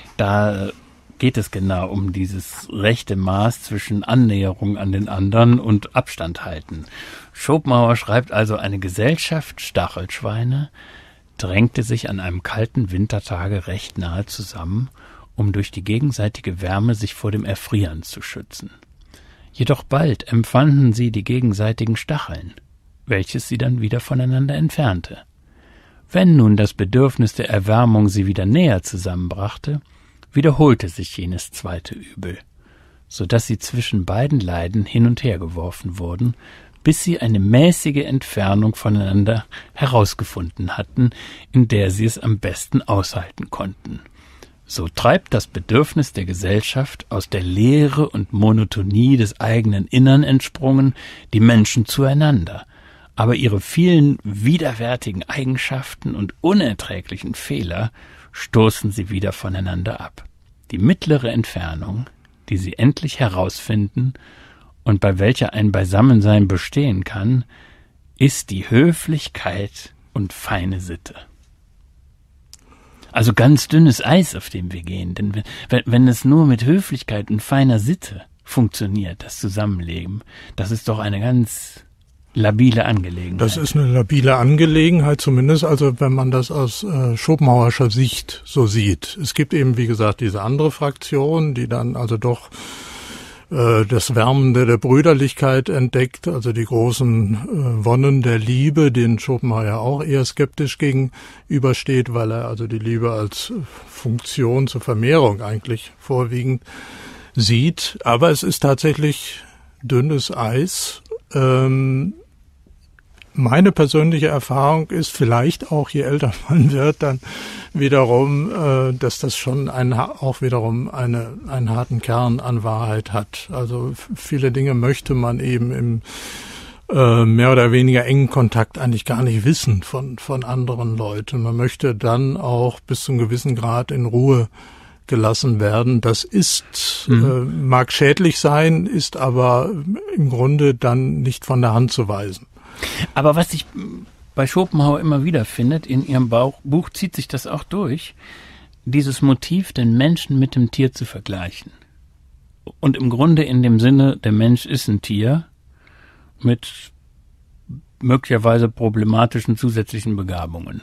Da geht es genau um dieses rechte Maß zwischen Annäherung an den anderen und Abstand halten. Schopenhauer schreibt also, eine Gesellschaft Stachelschweine drängte sich an einem kalten Wintertage recht nahe zusammen, um durch die gegenseitige Wärme sich vor dem Erfrieren zu schützen. Jedoch bald empfanden sie die gegenseitigen Stacheln, welches sie dann wieder voneinander entfernte. Wenn nun das Bedürfnis der Erwärmung sie wieder näher zusammenbrachte, wiederholte sich jenes zweite Übel, so dass sie zwischen beiden Leiden hin und her geworfen wurden, bis sie eine mäßige Entfernung voneinander herausgefunden hatten, in der sie es am besten aushalten konnten. So treibt das Bedürfnis der Gesellschaft, aus der Leere und Monotonie des eigenen Innern entsprungen, die Menschen zueinander. Aber ihre vielen widerwärtigen Eigenschaften und unerträglichen Fehler stoßen sie wieder voneinander ab. Die mittlere Entfernung, die sie endlich herausfinden und bei welcher ein Beisammensein bestehen kann, ist die Höflichkeit und feine Sitte. Also ganz dünnes Eis, auf dem wir gehen. Denn wenn, wenn es nur mit Höflichkeit und feiner Sitte funktioniert, das Zusammenleben, das ist doch eine ganz labile Angelegenheit. Das ist eine labile Angelegenheit, zumindest also wenn man das aus äh, Schopenhauerscher Sicht so sieht. Es gibt eben, wie gesagt, diese andere Fraktion, die dann also doch das Wärmende der Brüderlichkeit entdeckt, also die großen äh, Wonnen der Liebe, denen Schopenhauer auch eher skeptisch gegenübersteht, weil er also die Liebe als Funktion zur Vermehrung eigentlich vorwiegend sieht. Aber es ist tatsächlich dünnes Eis. Ähm, meine persönliche Erfahrung ist vielleicht auch, je älter man wird, dann wiederum, äh, dass das schon ein, auch wiederum eine, einen harten Kern an Wahrheit hat. Also viele Dinge möchte man eben im äh, mehr oder weniger engen Kontakt eigentlich gar nicht wissen von, von anderen Leuten. Man möchte dann auch bis zu einem gewissen Grad in Ruhe gelassen werden. Das ist, mhm. äh, mag schädlich sein, ist aber im Grunde dann nicht von der Hand zu weisen. Aber was ich bei Schopenhauer immer wieder findet, in Ihrem Bauch, Buch zieht sich das auch durch, dieses Motiv, den Menschen mit dem Tier zu vergleichen. Und im Grunde in dem Sinne, der Mensch ist ein Tier mit möglicherweise problematischen zusätzlichen Begabungen.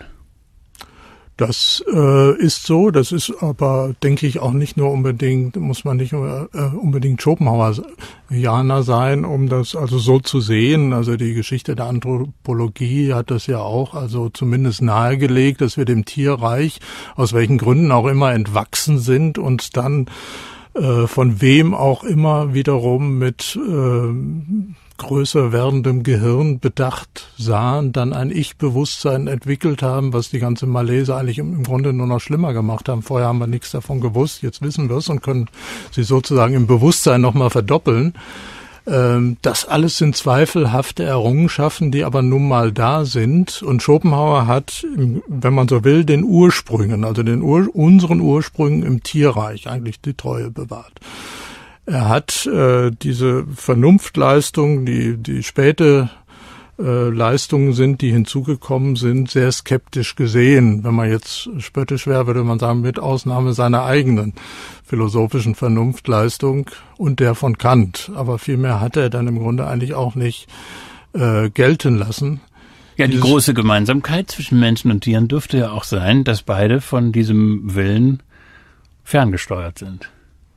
Das äh, ist so, das ist aber, denke ich, auch nicht nur unbedingt, muss man nicht äh, unbedingt Schopenhauerianer sein, um das also so zu sehen. Also die Geschichte der Anthropologie hat das ja auch also zumindest nahegelegt, dass wir dem Tierreich, aus welchen Gründen auch immer, entwachsen sind und dann äh, von wem auch immer wiederum mit äh, größer werdendem Gehirn bedacht sahen, dann ein Ich-Bewusstsein entwickelt haben, was die ganze Malaise eigentlich im, im Grunde nur noch schlimmer gemacht haben. Vorher haben wir nichts davon gewusst, jetzt wissen wir es und können sie sozusagen im Bewusstsein nochmal verdoppeln. Ähm, das alles sind zweifelhafte Errungenschaften, die aber nun mal da sind. Und Schopenhauer hat, wenn man so will, den Ursprüngen, also den Ur- unseren Ursprüngen im Tierreich eigentlich die Treue bewahrt. Er hat äh, diese Vernunftleistung, die die späte äh, Leistungen sind, die hinzugekommen sind, sehr skeptisch gesehen. Wenn man jetzt spöttisch wäre, würde man sagen, mit Ausnahme seiner eigenen philosophischen Vernunftleistung und der von Kant. Aber viel mehr hat er dann im Grunde eigentlich auch nicht äh, gelten lassen. Ja, die große Gemeinsamkeit zwischen Menschen und Tieren dürfte ja auch sein, dass beide von diesem Willen ferngesteuert sind.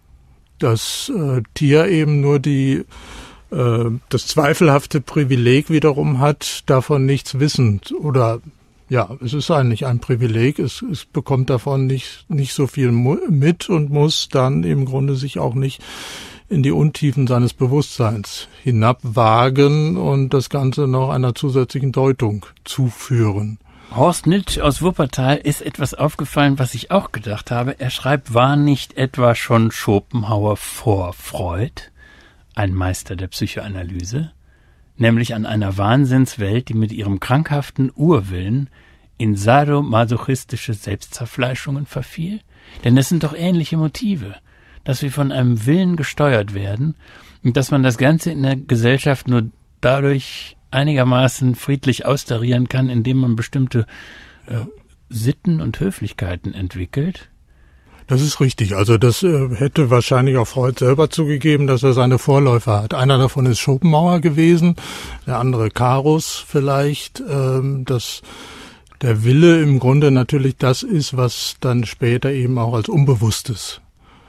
Das äh, Tier eben nur die äh, das zweifelhafte Privileg wiederum hat, davon nichts wissend. Oder ja, es ist eigentlich ein Privileg, es, es bekommt davon nicht, nicht so viel mit und muss dann im Grunde sich auch nicht in die Untiefen seines Bewusstseins hinabwagen und das Ganze noch einer zusätzlichen Deutung zuführen. Horst Nitsch aus Wuppertal ist etwas aufgefallen, was ich auch gedacht habe. Er schreibt, war nicht etwa schon Schopenhauer vor Freud ein Meister der Psychoanalyse? Nämlich an einer Wahnsinnswelt, die mit ihrem krankhaften Urwillen in sadomasochistische Selbstzerfleischungen verfiel? Denn es sind doch ähnliche Motive, dass wir von einem Willen gesteuert werden und dass man das Ganze in der Gesellschaft nur dadurch einigermaßen friedlich austarieren kann, indem man bestimmte äh, Sitten und Höflichkeiten entwickelt. Das ist richtig. Also das äh, hätte wahrscheinlich auch Freud selber zugegeben, dass er seine Vorläufer hat. Einer davon ist Schopenhauer gewesen, der andere Carus vielleicht, ähm, dass der Wille im Grunde natürlich das ist, was dann später eben auch als Unbewusstes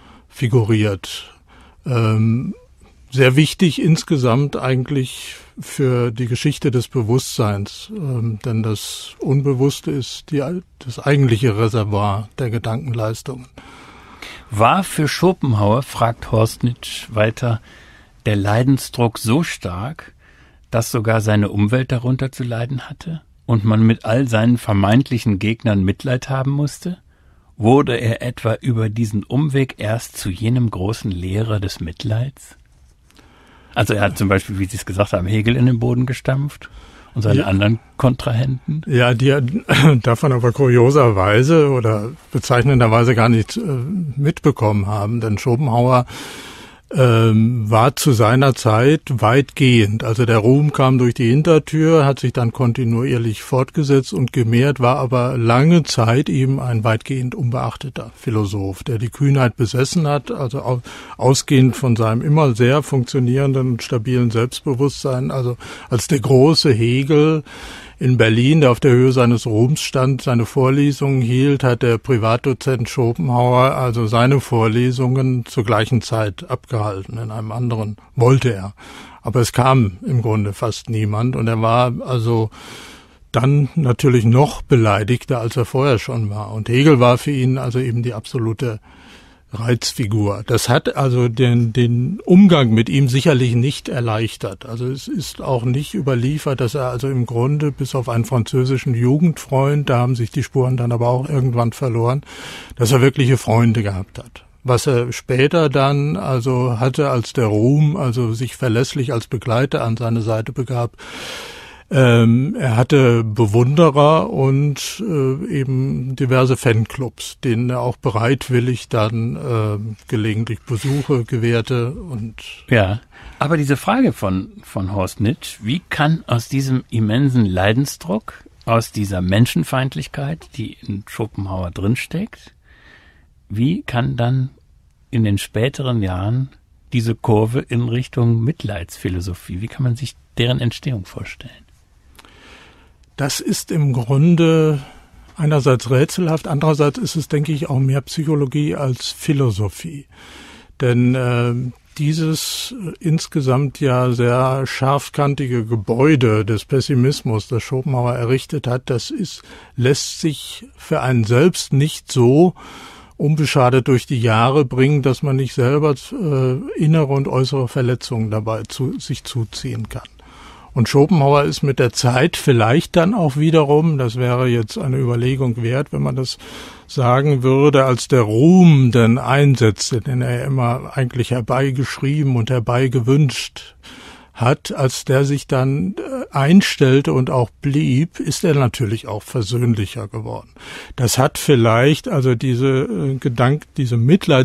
figuriert. Ähm, sehr wichtig insgesamt eigentlich für die Geschichte des Bewusstseins, ähm, denn das Unbewusste ist die, das eigentliche Reservoir der Gedankenleistungen. War für Schopenhauer, fragt Horst Nitsch weiter, der Leidensdruck so stark, dass sogar seine Umwelt darunter zu leiden hatte und man mit all seinen vermeintlichen Gegnern Mitleid haben musste? Wurde er etwa über diesen Umweg erst zu jenem großen Lehrer des Mitleids? Also er hat zum Beispiel, wie Sie es gesagt haben, Hegel in den Boden gestampft und seine ja. anderen Kontrahenten? Ja, die davon aber kurioserweise oder bezeichnenderweise gar nicht äh, mitbekommen haben, denn Schopenhauer ähm, war zu seiner Zeit weitgehend. Also der Ruhm kam durch die Hintertür, hat sich dann kontinuierlich fortgesetzt und gemehrt, war aber lange Zeit eben ein weitgehend unbeachteter Philosoph, der die Kühnheit besessen hat, also ausgehend von seinem immer sehr funktionierenden und stabilen Selbstbewusstsein. Also als der große Hegel in Berlin, der auf der Höhe seines Ruhms stand, seine Vorlesungen hielt, hat der Privatdozent Schopenhauer also seine Vorlesungen zur gleichen Zeit abgehalten. In einem anderen wollte er. Aber es kam im Grunde fast niemand und er war also dann natürlich noch beleidigter, als er vorher schon war. Und Hegel war für ihn also eben die absolute Reizfigur. Das hat also den, den Umgang mit ihm sicherlich nicht erleichtert. Also es ist auch nicht überliefert, dass er also im Grunde bis auf einen französischen Jugendfreund, da haben sich die Spuren dann aber auch irgendwann verloren, dass er wirkliche Freunde gehabt hat. Was er später dann also hatte, als der Ruhm also sich verlässlich als Begleiter an seine Seite begab, Ähm, er hatte Bewunderer und äh, eben diverse Fanclubs, denen er auch bereitwillig dann äh, gelegentlich Besuche gewährte. Und ja, aber diese Frage von, von Horst Nitsch, wie kann aus diesem immensen Leidensdruck, aus dieser Menschenfeindlichkeit, die in Schopenhauer drinsteckt, wie kann dann in den späteren Jahren diese Kurve in Richtung Mitleidsphilosophie, wie kann man sich deren Entstehung vorstellen? Das ist im Grunde einerseits rätselhaft, andererseits ist es, denke ich, auch mehr Psychologie als Philosophie. Denn äh, dieses äh, insgesamt ja sehr scharfkantige Gebäude des Pessimismus, das Schopenhauer errichtet hat, das ist, lässt sich für einen selbst nicht so unbeschadet durch die Jahre bringen, dass man nicht selber äh, innere und äußere Verletzungen dabei zu, sich zuziehen kann. Und Schopenhauer ist mit der Zeit vielleicht dann auch wiederum, das wäre jetzt eine Überlegung wert, wenn man das sagen würde, als der Ruhm dann einsetzte, den er immer eigentlich herbeigeschrieben und herbeigewünscht hat, als der sich dann einstellte und auch blieb, ist er natürlich auch versöhnlicher geworden. Das hat vielleicht also diese Gedanken, diese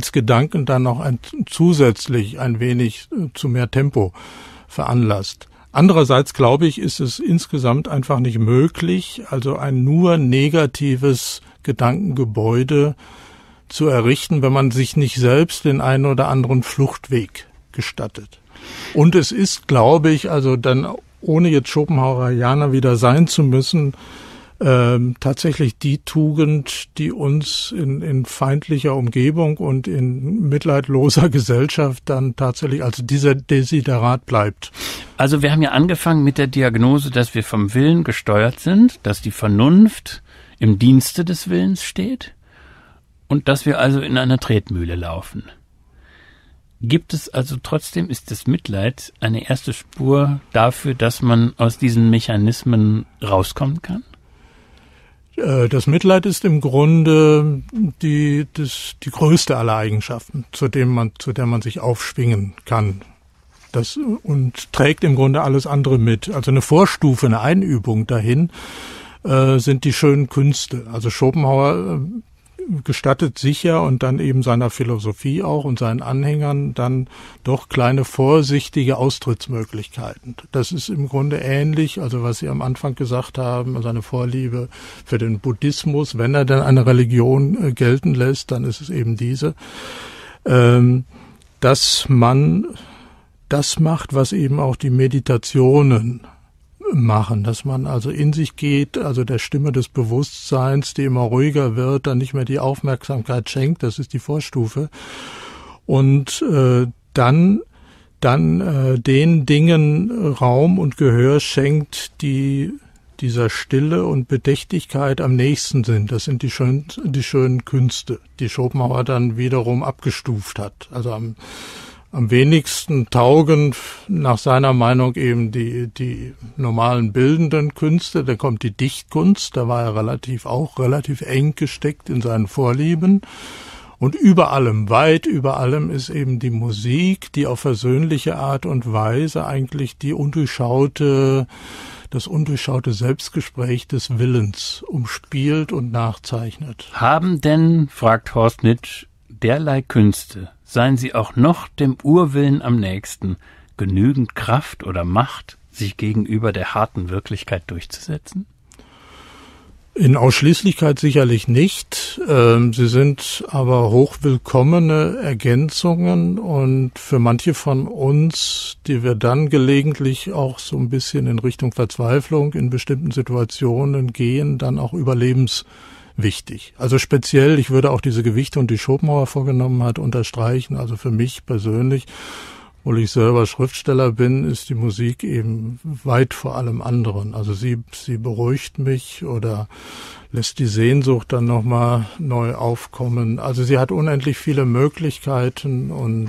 Mitleidsgedanken dann noch ein, zusätzlich ein wenig zu mehr Tempo veranlasst. Andererseits, glaube ich, ist es insgesamt einfach nicht möglich, also ein nur negatives Gedankengebäude zu errichten, wenn man sich nicht selbst den einen oder anderen Fluchtweg gestattet. Und es ist, glaube ich, also dann, ohne jetzt Schopenhauerianer wieder sein zu müssen, ähm, tatsächlich die Tugend, die uns in, in feindlicher Umgebung und in mitleidloser Gesellschaft dann tatsächlich als dieser Desiderat bleibt. Also wir haben ja angefangen mit der Diagnose, dass wir vom Willen gesteuert sind, dass die Vernunft im Dienste des Willens steht und dass wir also in einer Tretmühle laufen. Gibt es also trotzdem, ist das Mitleid eine erste Spur dafür, dass man aus diesen Mechanismen rauskommen kann? Das Mitleid ist im Grunde die, das, die größte aller Eigenschaften, zu dem man, zu der man sich aufschwingen kann. Das, und trägt im Grunde alles andere mit. Also eine Vorstufe, eine Einübung dahin äh, sind die schönen Künste. Also Schopenhauer äh, gestattet sicher und dann eben seiner Philosophie auch und seinen Anhängern dann doch kleine vorsichtige Austrittsmöglichkeiten. Das ist im Grunde ähnlich, also was Sie am Anfang gesagt haben, seine Vorliebe für den Buddhismus. Wenn er denn eine Religion äh, gelten lässt, dann ist es eben diese, ähm, dass man das macht, was eben auch die Meditationen machen, dass man also in sich geht, also der Stimme des Bewusstseins, die immer ruhiger wird, dann nicht mehr die Aufmerksamkeit schenkt, das ist die Vorstufe, und äh, dann dann äh, den Dingen Raum und Gehör schenkt, die dieser Stille und Bedächtigkeit am nächsten sind. Das sind die schönen, die schönen Künste, die Schopenhauer dann wiederum abgestuft hat. Also am Am wenigsten taugen nach seiner Meinung eben die, die normalen bildenden Künste. Dann kommt die Dichtkunst, da war er relativ auch relativ eng gesteckt in seinen Vorlieben. Und über allem, weit über allem ist eben die Musik, die auf versöhnliche Art und Weise eigentlich die undurchschaute, das undurchschaute Selbstgespräch des Willens umspielt und nachzeichnet. Haben denn, fragt Horst Nitsch, derlei Künste, seien sie auch noch dem Urwillen am nächsten, genügend Kraft oder Macht, sich gegenüber der harten Wirklichkeit durchzusetzen? In Ausschließlichkeit sicherlich nicht. Sie sind aber hochwillkommene Ergänzungen und für manche von uns, die wir dann gelegentlich auch so ein bisschen in Richtung Verzweiflung in bestimmten Situationen gehen, dann auch überlebenswichtig. Also speziell, ich würde auch diese Gewichtung, die Schopenhauer vorgenommen hat, unterstreichen. Also für mich persönlich, obwohl ich selber Schriftsteller bin, ist die Musik eben weit vor allem anderen. Also sie, sie beruhigt mich oder lässt die Sehnsucht dann nochmal neu aufkommen. Also sie hat unendlich viele Möglichkeiten und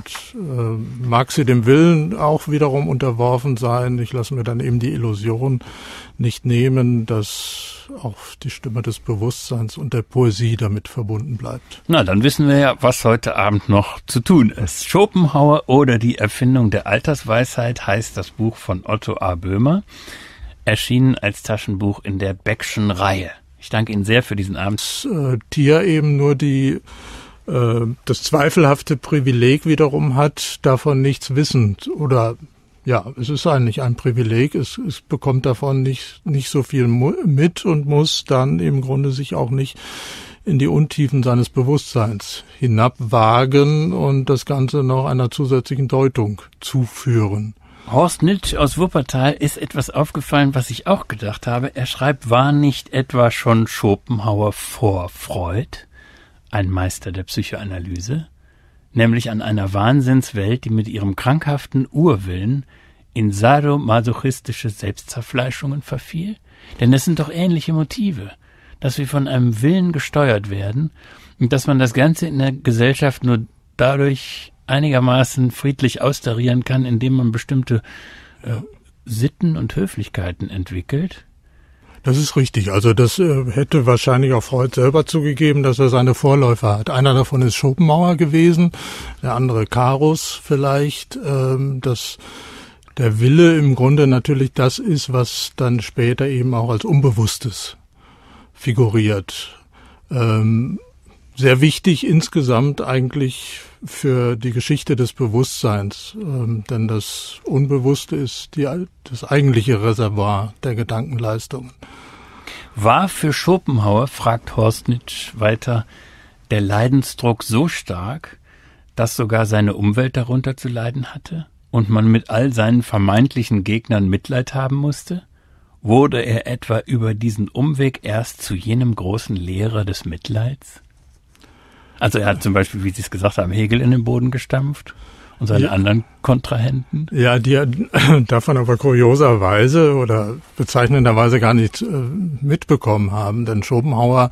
äh, mag sie dem Willen auch wiederum unterworfen sein. Ich lasse mir dann eben die Illusion nicht nehmen, dass auch die Stimme des Bewusstseins und der Poesie damit verbunden bleibt. Na, dann wissen wir ja, was heute Abend noch zu tun ist. Schopenhauer oder die Erfindung der Altersweisheit heißt das Buch von Otto A. Böhmer, erschienen als Taschenbuch in der Beckschen Reihe. Ich danke Ihnen sehr für diesen Abend. Das äh, Tier eben nur die äh, das zweifelhafte Privileg wiederum hat, davon nichts wissend oder ja, es ist eigentlich ein Privileg. Es, es bekommt davon nicht, nicht so viel mit und muss dann im Grunde sich auch nicht in die Untiefen seines Bewusstseins hinabwagen und das Ganze noch einer zusätzlichen Deutung zuführen. Horst Nitsch aus Wuppertal ist etwas aufgefallen, was ich auch gedacht habe. Er schreibt, war nicht etwa schon Schopenhauer vor Freud ein Meister der Psychoanalyse? Nämlich an einer Wahnsinnswelt, die mit ihrem krankhaften Urwillen in sadomasochistische Selbstzerfleischungen verfiel? Denn es sind doch ähnliche Motive, dass wir von einem Willen gesteuert werden und dass man das Ganze in der Gesellschaft nur dadurch einigermaßen friedlich austarieren kann, indem man bestimmte äh, Sitten und Höflichkeiten entwickelt. Das ist richtig. Also das äh, hätte wahrscheinlich auch Freud selber zugegeben, dass er seine Vorläufer hat. Einer davon ist Schopenhauer gewesen, der andere Carus vielleicht. Ähm, dass der Wille im Grunde natürlich das ist, was dann später eben auch als Unbewusstes figuriert. Ähm, sehr wichtig insgesamt eigentlich für die Geschichte des Bewusstseins, ähm, denn das Unbewusste ist die, das eigentliche Reservoir der Gedankenleistungen. War für Schopenhauer, fragt Horst Nitsch weiter, der Leidensdruck so stark, dass sogar seine Umwelt darunter zu leiden hatte und man mit all seinen vermeintlichen Gegnern Mitleid haben musste? Wurde er etwa über diesen Umweg erst zu jenem großen Lehrer des Mitleids? Also er hat zum Beispiel, wie Sie es gesagt haben, Hegel in den Boden gestampft und seine ja. anderen Kontrahenten? Ja, die davon aber kurioserweise oder bezeichnenderweise gar nicht äh, mitbekommen haben, denn Schopenhauer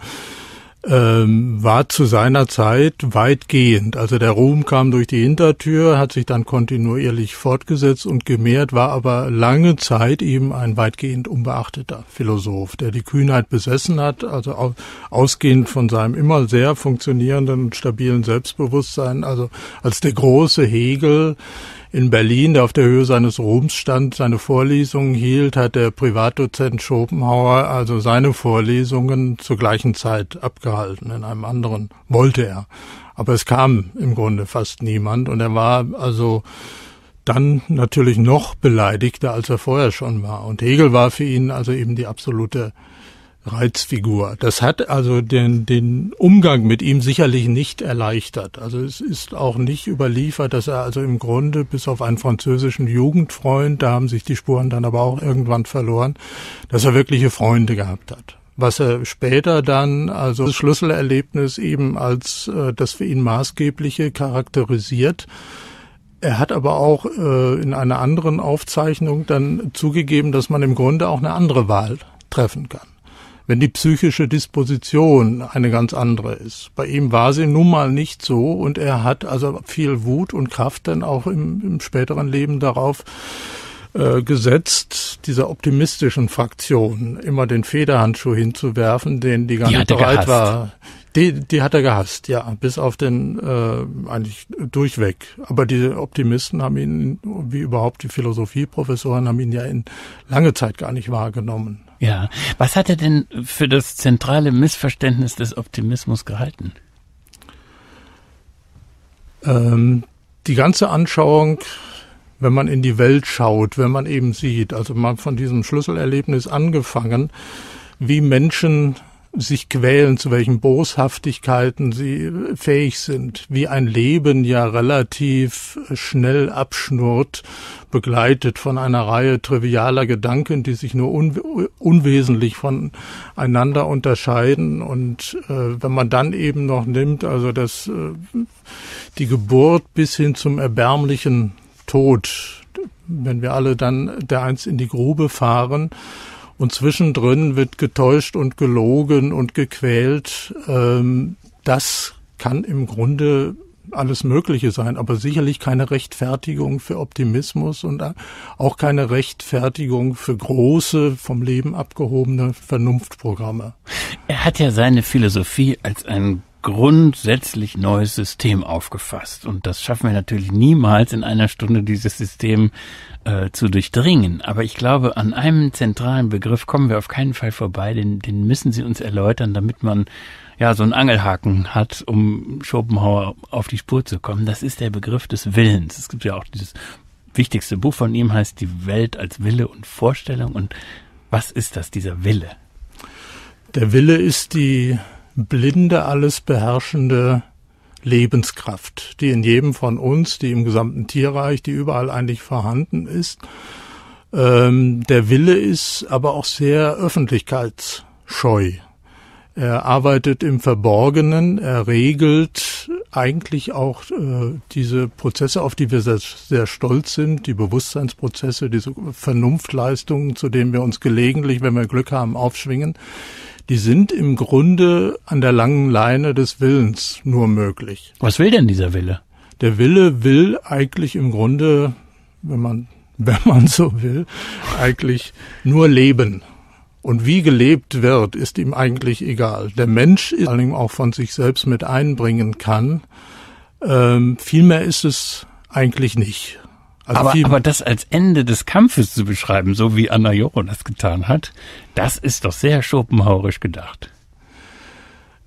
ähm, war zu seiner Zeit weitgehend. Also der Ruhm kam durch die Hintertür, hat sich dann kontinuierlich fortgesetzt und gemehrt, war aber lange Zeit eben ein weitgehend unbeachteter Philosoph, der die Kühnheit besessen hat, also ausgehend von seinem immer sehr funktionierenden und stabilen Selbstbewusstsein. Also als der große Hegel in Berlin, der auf der Höhe seines Ruhms stand, seine Vorlesungen hielt, hat der Privatdozent Schopenhauer also seine Vorlesungen zur gleichen Zeit abgehalten. In einem anderen wollte er. Aber es kam im Grunde fast niemand und er war also dann natürlich noch beleidigter, als er vorher schon war. Und Hegel war für ihn also eben die absolute Reizfigur. Das hat also den, den Umgang mit ihm sicherlich nicht erleichtert. Also es ist auch nicht überliefert, dass er also im Grunde bis auf einen französischen Jugendfreund, da haben sich die Spuren dann aber auch irgendwann verloren, dass er wirkliche Freunde gehabt hat. Was er später dann, also das Schlüsselerlebnis eben als äh, das für ihn Maßgebliche charakterisiert. Er hat aber auch äh, in einer anderen Aufzeichnung dann zugegeben, dass man im Grunde auch eine andere Wahl treffen kann, wenn die psychische Disposition eine ganz andere ist. Bei ihm war sie nun mal nicht so und er hat also viel Wut und Kraft dann auch im, im späteren Leben darauf äh, gesetzt, dieser optimistischen Fraktion immer den Federhandschuh hinzuwerfen, den die gar nicht bereit war. Die, die hat er gehasst, ja, bis auf den äh, eigentlich durchweg. Aber diese Optimisten haben ihn, wie überhaupt die Philosophieprofessoren, haben ihn ja in lange Zeit gar nicht wahrgenommen. Ja, was hat er denn für das zentrale Missverständnis des Optimismus gehalten? Ähm, die ganze Anschauung, wenn man in die Welt schaut, wenn man eben sieht, also mal von diesem Schlüsselerlebnis angefangen, wie Menschen sich quälen, zu welchen Boshaftigkeiten sie fähig sind, wie ein Leben ja relativ schnell abschnurrt, begleitet von einer Reihe trivialer Gedanken, die sich nur un- unwesentlich voneinander unterscheiden. Und äh, wenn man dann eben noch nimmt, also das, äh, die Geburt bis hin zum erbärmlichen Tod, wenn wir alle dann dereinst in die Grube fahren, und zwischendrin wird getäuscht und gelogen und gequält. Ähm, das kann im Grunde alles Mögliche sein, aber sicherlich keine Rechtfertigung für Optimismus und auch keine Rechtfertigung für große, vom Leben abgehobene Vernunftprogramme. Er hat ja seine Philosophie als ein grundsätzlich neues System aufgefasst. Und das schaffen wir natürlich niemals in einer Stunde, dieses System äh, zu durchdringen. Aber ich glaube, an einem zentralen Begriff kommen wir auf keinen Fall vorbei. Den, den müssen Sie uns erläutern, damit man ja so einen Angelhaken hat, um Schopenhauer auf die Spur zu kommen. Das ist der Begriff des Willens. Es gibt ja auch dieses wichtigste Buch von ihm, heißt Die Welt als Wille und Vorstellung. Und was ist das, dieser Wille? Der Wille ist die blinde, alles beherrschende Lebenskraft, die in jedem von uns, die im gesamten Tierreich, die überall eigentlich vorhanden ist. Ähm, der Wille ist aber auch sehr öffentlichkeitsscheu. Er arbeitet im Verborgenen, er regelt eigentlich auch äh, diese Prozesse, auf die wir sehr, sehr stolz sind, die Bewusstseinsprozesse, diese Vernunftleistungen, zu denen wir uns gelegentlich, wenn wir Glück haben, aufschwingen. Die sind im Grunde an der langen Leine des Willens nur möglich. Was will denn dieser Wille? Der Wille will eigentlich im Grunde, wenn man, wenn man so will, eigentlich nur leben. Und wie gelebt wird, ist ihm eigentlich egal. Der Mensch ist vor allem auch von sich selbst mit einbringen kann. Ähm, viel mehr ist es eigentlich nicht. Also aber, aber das als Ende des Kampfes zu beschreiben, so wie Anna Jochum das getan hat, das ist doch sehr schopenhauerisch gedacht.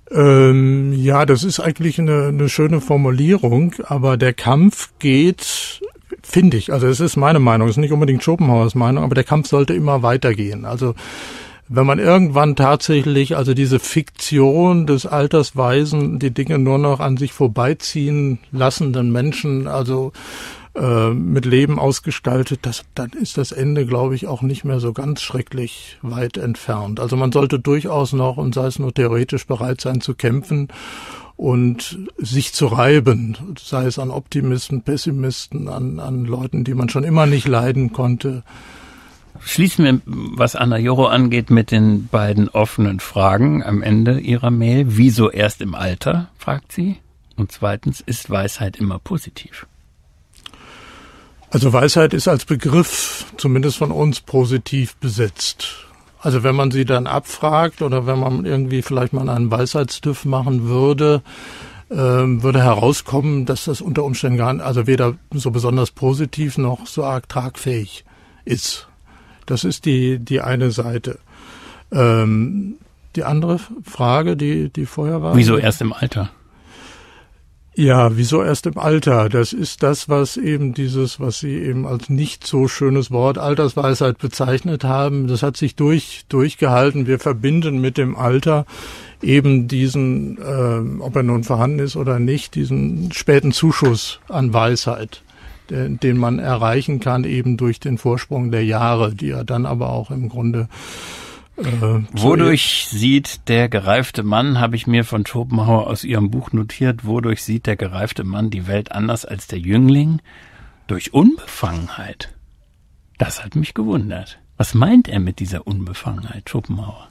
Ähm, ja, das ist eigentlich eine, eine schöne Formulierung, aber der Kampf geht, finde ich, also es ist meine Meinung, es ist nicht unbedingt Schopenhauers Meinung, aber der Kampf sollte immer weitergehen. Also wenn man irgendwann tatsächlich, also diese Fiktion des altersweisen, die Dinge nur noch an sich vorbeiziehen lassenden Menschen, also äh, mit Leben ausgestaltet, das, dann ist das Ende, glaube ich, auch nicht mehr so ganz schrecklich weit entfernt. Also man sollte durchaus noch, und sei es nur theoretisch, bereit sein zu kämpfen und sich zu reiben, sei es an Optimisten, Pessimisten, an, an Leuten, die man schon immer nicht leiden konnte. Schließen wir, was Anna Joro angeht, mit den beiden offenen Fragen am Ende ihrer Mail. Wieso erst im Alter, fragt sie. Und zweitens, ist Weisheit immer positiv? Also Weisheit ist als Begriff zumindest von uns positiv besetzt. Also wenn man sie dann abfragt oder wenn man irgendwie vielleicht mal einen Weisheitstüff machen würde, ähm, würde herauskommen, dass das unter Umständen gar nicht, also weder so besonders positiv noch so arg tragfähig ist. Das ist die die eine Seite. Ähm, die andere Frage, die die vorher war. Wieso erst im Alter? Ja, wieso erst im Alter? Das ist das, was eben dieses, was Sie eben als nicht so schönes Wort Altersweisheit bezeichnet haben. Das hat sich durch durchgehalten. Wir verbinden mit dem Alter eben diesen, äh, ob er nun vorhanden ist oder nicht, diesen späten Zuschuss an Weisheit, den man erreichen kann, eben durch den Vorsprung der Jahre, die er dann aber auch im Grunde äh, Wodurch sieht der gereifte Mann, habe ich mir von Schopenhauer aus Ihrem Buch notiert, wodurch sieht der gereifte Mann die Welt anders als der Jüngling? Durch Unbefangenheit. Das hat mich gewundert. Was meint er mit dieser Unbefangenheit, Schopenhauer?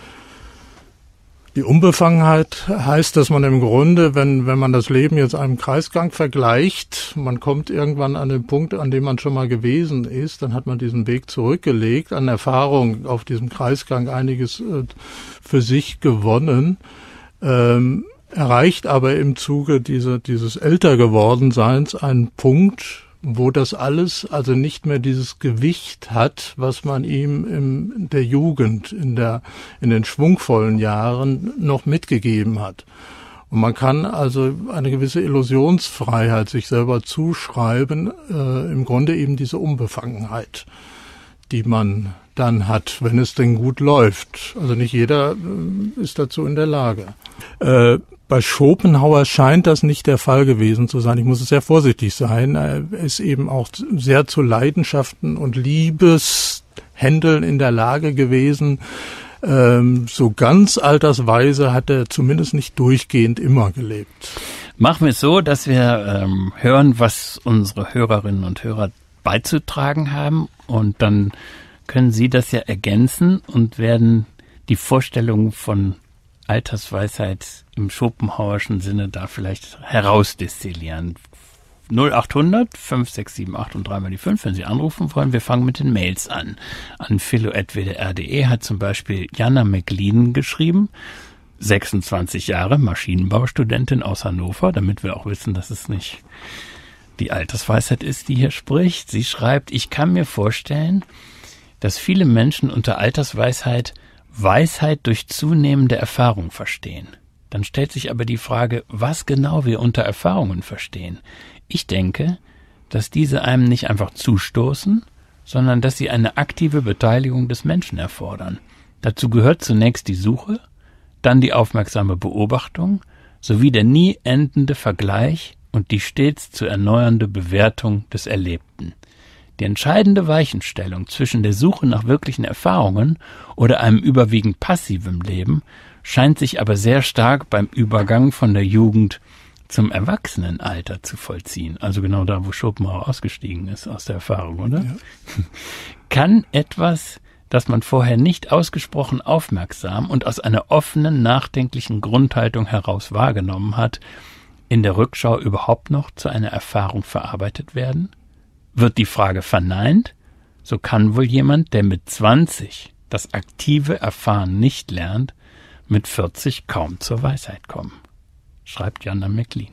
Die Unbefangenheit heißt, dass man im Grunde, wenn wenn man das Leben jetzt einem Kreisgang vergleicht, man kommt irgendwann an den Punkt, an dem man schon mal gewesen ist, dann hat man diesen Weg zurückgelegt, an Erfahrung auf diesem Kreisgang einiges äh, für sich gewonnen, ähm, erreicht aber im Zuge dieser, dieses Ältergewordenseins einen Punkt, wo das alles also nicht mehr dieses Gewicht hat, was man ihm in der Jugend, in der, in den schwungvollen Jahren noch mitgegeben hat. Und man kann also eine gewisse Illusionsfreiheit sich selber zuschreiben, äh, im Grunde eben diese Unbefangenheit, die man dann hat, wenn es denn gut läuft. Also nicht jeder äh, ist dazu in der Lage. Äh, Bei Schopenhauer scheint das nicht der Fall gewesen zu sein. Ich muss sehr vorsichtig sein. Er ist eben auch sehr zu Leidenschaften und Liebeshändeln in der Lage gewesen. Ähm, so ganz altersweise hat er zumindest nicht durchgehend immer gelebt. Machen wir es so, dass wir ähm, hören, was unsere Hörerinnen und Hörer beizutragen haben. Und dann können Sie das ja ergänzen und werden die Vorstellung von Altersweisheit im Schopenhauerschen Sinne da vielleicht herausdestillieren. null achthundert, fünf sechs sieben acht und dreimal die fünf, wenn Sie anrufen wollen. Wir fangen mit den Mails an. An philo at w d r punkt d e hat zum Beispiel Jana McLean geschrieben, sechsundzwanzig Jahre, Maschinenbaustudentin aus Hannover, damit wir auch wissen, dass es nicht die Altersweisheit ist, die hier spricht. Sie schreibt, ich kann mir vorstellen, dass viele Menschen unter Altersweisheit Weisheit durch zunehmende Erfahrung verstehen. Dann stellt sich aber die Frage, was genau wir unter Erfahrungen verstehen. Ich denke, dass diese einem nicht einfach zustoßen, sondern dass sie eine aktive Beteiligung des Menschen erfordern. Dazu gehört zunächst die Suche, dann die aufmerksame Beobachtung sowie der nie endende Vergleich und die stets zu erneuernde Bewertung des Erlebten. Die entscheidende Weichenstellung zwischen der Suche nach wirklichen Erfahrungen oder einem überwiegend passiven Leben scheint sich aber sehr stark beim Übergang von der Jugend zum Erwachsenenalter zu vollziehen. Also genau da, wo Schopenhauer ausgestiegen ist aus der Erfahrung, oder? Ja. Kann etwas, das man vorher nicht ausgesprochen aufmerksam und aus einer offenen, nachdenklichen Grundhaltung heraus wahrgenommen hat, in der Rückschau überhaupt noch zu einer Erfahrung verarbeitet werden? Wird die Frage verneint, so kann wohl jemand, der mit zwanzig das aktive Erfahren nicht lernt, mit vierzig kaum zur Weisheit kommen, schreibt Jana McLean.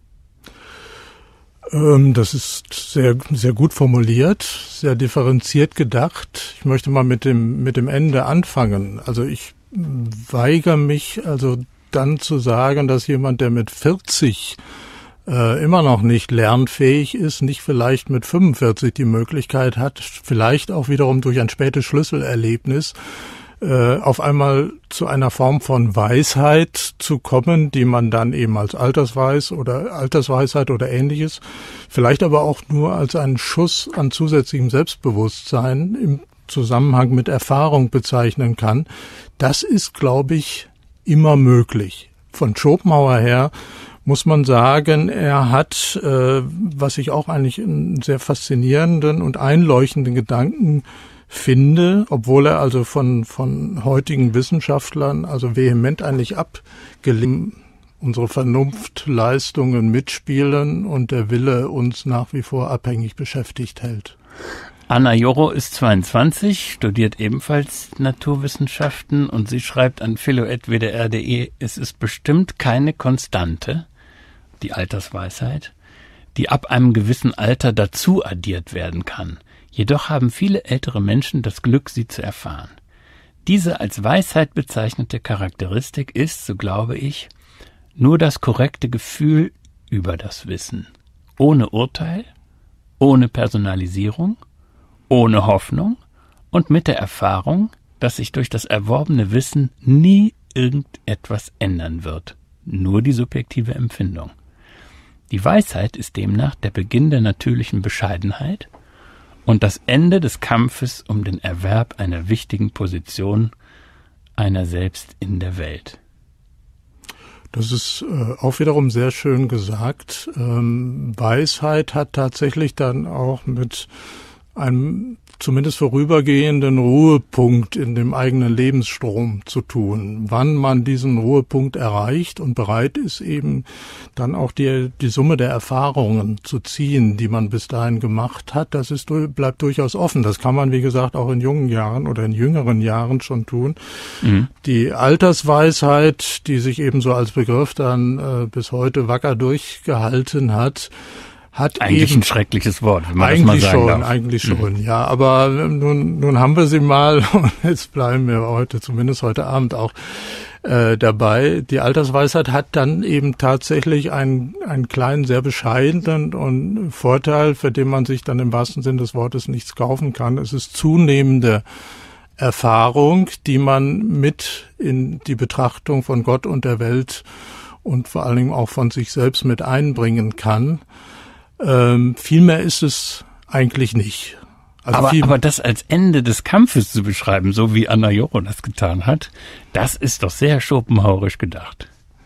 Ähm, das ist sehr, sehr gut formuliert, sehr differenziert gedacht. Ich möchte mal mit dem, mit dem Ende anfangen. Also ich weigere mich, also dann zu sagen, dass jemand, der mit vierzig äh, immer noch nicht lernfähig ist, nicht vielleicht mit fünfundvierzig die Möglichkeit hat, vielleicht auch wiederum durch ein spätes Schlüsselerlebnis äh, auf einmal zu einer Form von Weisheit zu kommen, die man dann eben als Altersweis oder Altersweisheit oder Ähnliches, vielleicht aber auch nur als einen Schuss an zusätzlichem Selbstbewusstsein im Zusammenhang mit Erfahrung bezeichnen kann. Das ist, glaube ich, immer möglich. Von Schopenhauer her muss man sagen, er hat, äh, was ich auch eigentlich einen sehr faszinierenden und einleuchtenden Gedanken finde, obwohl er also von von heutigen Wissenschaftlern also vehement eigentlich abgelehnt, unsere Vernunftleistungen mitspielen und der Wille uns nach wie vor abhängig beschäftigt hält. Anna Jorro ist zweiundzwanzig, studiert ebenfalls Naturwissenschaften und sie schreibt an philo at w d r punkt d e, es ist bestimmt keine Konstante, die Altersweisheit, die ab einem gewissen Alter dazu addiert werden kann. Jedoch haben viele ältere Menschen das Glück, sie zu erfahren. Diese als Weisheit bezeichnete Charakteristik ist, so glaube ich, nur das korrekte Gefühl über das Wissen. Ohne Urteil, ohne Personalisierung, ohne Hoffnung und mit der Erfahrung, dass sich durch das erworbene Wissen nie irgendetwas ändern wird. Nur die subjektive Empfindung. Die Weisheit ist demnach der Beginn der natürlichen Bescheidenheit und das Ende des Kampfes um den Erwerb einer wichtigen Position einer selbst in der Welt. Das ist äh, auch wiederum sehr schön gesagt. Ähm, Weisheit hat tatsächlich dann auch mit einem zumindest vorübergehenden Ruhepunkt in dem eigenen Lebensstrom zu tun. Wann man diesen Ruhepunkt erreicht und bereit ist, eben dann auch die, die Summe der Erfahrungen zu ziehen, die man bis dahin gemacht hat, das ist, bleibt durchaus offen. Das kann man, wie gesagt, auch in jungen Jahren oder in jüngeren Jahren schon tun. Mhm. Die Altersweisheit, die sich eben so als Begriff dann äh, bis heute wacker durchgehalten hat, Hat eigentlich eben, ein schreckliches Wort, wenn man eigentlich das mal sagen schon, darf. Eigentlich schon, mhm. ja. Aber nun, nun haben wir sie mal und jetzt bleiben wir heute, zumindest heute Abend auch äh, dabei. Die Altersweisheit hat dann eben tatsächlich einen, einen kleinen, sehr bescheidenen und Vorteil, für den man sich dann im wahrsten Sinne des Wortes nichts kaufen kann. Es ist zunehmende Erfahrung, die man mit in die Betrachtung von Gott und der Welt und vor allen Dingen auch von sich selbst mit einbringen kann. Ähm, viel mehr ist es eigentlich nicht. Also aber, aber das als Ende des Kampfes zu beschreiben, so wie Anna Jorro das getan hat, das ist doch sehr schopenhauerisch gedacht.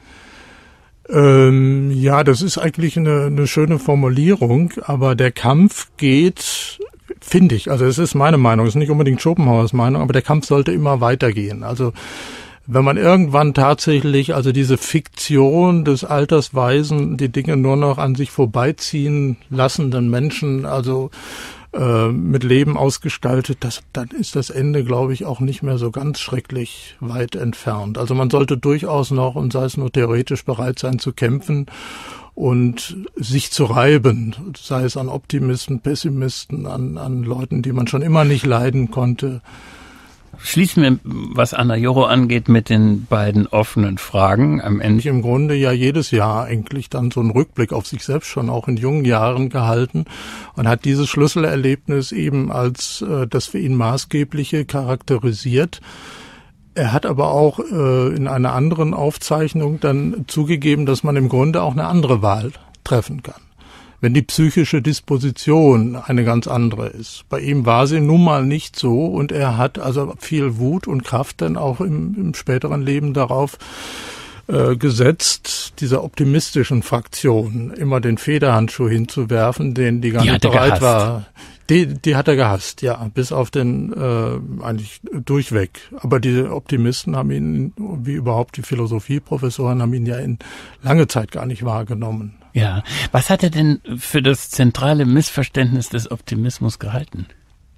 Ähm, ja, das ist eigentlich eine, eine schöne Formulierung, aber der Kampf geht, finde ich, also es ist meine Meinung, es ist nicht unbedingt Schopenhauers Meinung, aber der Kampf sollte immer weitergehen. Also wenn man irgendwann tatsächlich, also diese Fiktion des Altersweisen, die Dinge nur noch an sich vorbeiziehen lassenden Menschen, also äh, mit Leben ausgestaltet, das, dann ist das Ende, glaube ich, auch nicht mehr so ganz schrecklich weit entfernt. Also man sollte durchaus noch, und sei es nur theoretisch, bereit sein zu kämpfen und sich zu reiben, sei es an Optimisten, Pessimisten, an, an Leuten, die man schon immer nicht leiden konnte. Schließen wir, was Anna Jorro angeht, mit den beiden offenen Fragen am Ende. Ich im Grunde ja jedes Jahr eigentlich dann so einen Rückblick auf sich selbst schon auch in jungen Jahren gehalten und hat dieses Schlüsselerlebnis eben als äh, das für ihn Maßgebliche charakterisiert. Er hat aber auch äh, in einer anderen Aufzeichnung dann zugegeben, dass man im Grunde auch eine andere Wahl treffen kann, wenn die psychische Disposition eine ganz andere ist. Bei ihm war sie nun mal nicht so und er hat also viel Wut und Kraft dann auch im, im späteren Leben darauf äh, gesetzt, dieser optimistischen Fraktion immer den Federhandschuh hinzuwerfen, den die gar nicht bereit war. Die, die hat er gehasst, ja, bis auf den äh, eigentlich durchweg. Aber die Optimisten haben ihn, wie überhaupt die Philosophieprofessoren, haben ihn ja in lange Zeit gar nicht wahrgenommen. Ja, was hat er denn für das zentrale Missverständnis des Optimismus gehalten?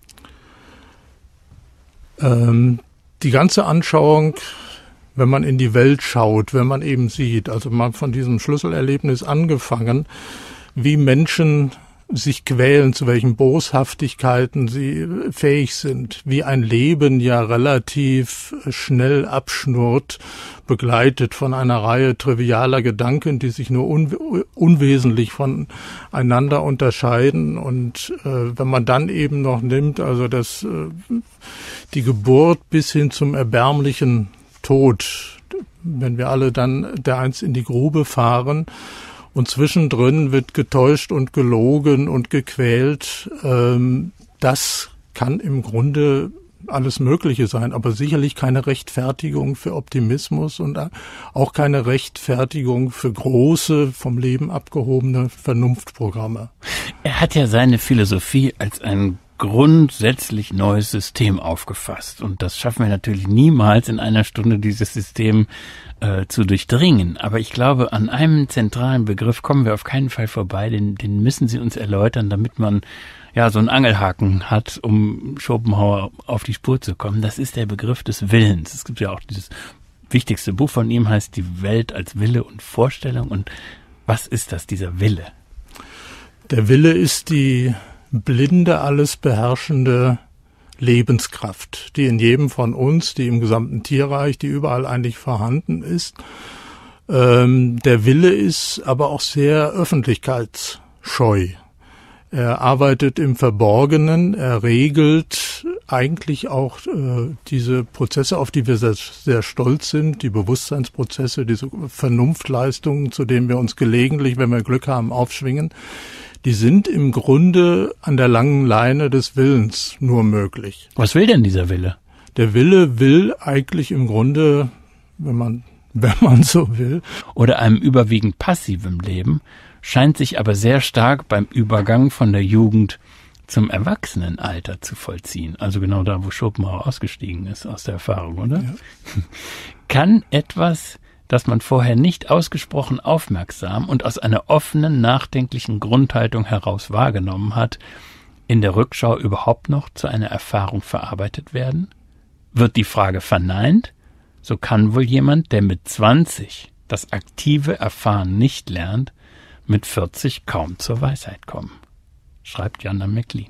Ähm, die ganze Anschauung, wenn man in die Welt schaut, wenn man eben sieht, also mal von diesem Schlüsselerlebnis angefangen, wie Menschen sich quälen, zu welchen Boshaftigkeiten sie fähig sind, wie ein Leben ja relativ schnell abschnurrt, begleitet von einer Reihe trivialer Gedanken, die sich nur un- unwesentlich voneinander unterscheiden. Und äh, wenn man dann eben noch nimmt, also das, äh, die Geburt bis hin zum erbärmlichen Tod, wenn wir alle dann dereinst in die Grube fahren, und zwischendrin wird getäuscht und gelogen und gequält. Ähm, das kann im Grunde alles Mögliche sein, aber sicherlich keine Rechtfertigung für Optimismus und auch keine Rechtfertigung für große, vom Leben abgehobene Vernunftprogramme. Er hat ja seine Philosophie als ein grundsätzlich neues System aufgefasst. Und das schaffen wir natürlich niemals in einer Stunde, dieses System äh, zu durchdringen. Aber ich glaube, an einem zentralen Begriff kommen wir auf keinen Fall vorbei. Den, den müssen Sie uns erläutern, damit man ja so einen Angelhaken hat, um Schopenhauer auf die Spur zu kommen. Das ist der Begriff des Willens. Es gibt ja auch dieses wichtigste Buch von ihm, heißt Die Welt als Wille und Vorstellung. Und was ist das, dieser Wille? Der Wille ist die blinde, alles beherrschende Lebenskraft, die in jedem von uns, die im gesamten Tierreich, die überall eigentlich vorhanden ist. Ähm, der Wille ist aber auch sehr öffentlichkeitsscheu. Er arbeitet im Verborgenen, er regelt eigentlich auch äh, diese Prozesse, auf die wir sehr, sehr stolz sind, die Bewusstseinsprozesse, diese Vernunftleistungen, zu denen wir uns gelegentlich, wenn wir Glück haben, aufschwingen. Die sind im Grunde an der langen Leine des Willens nur möglich. Was will denn dieser Wille? Der Wille will eigentlich im Grunde, wenn man, wenn man so will, oder einem überwiegend passiven Leben, scheint sich aber sehr stark beim Übergang von der Jugend zum Erwachsenenalter zu vollziehen. Also genau da, wo Schopenhauer ausgestiegen ist aus der Erfahrung, oder? Ja. Kann etwas, das man vorher nicht ausgesprochen aufmerksam und aus einer offenen, nachdenklichen Grundhaltung heraus wahrgenommen hat, in der Rückschau überhaupt noch zu einer Erfahrung verarbeitet werden? Wird die Frage verneint, so kann wohl jemand, der mit zwanzig das aktive Erfahren nicht lernt, mit vierzig kaum zur Weisheit kommen, schreibt Jana McLean.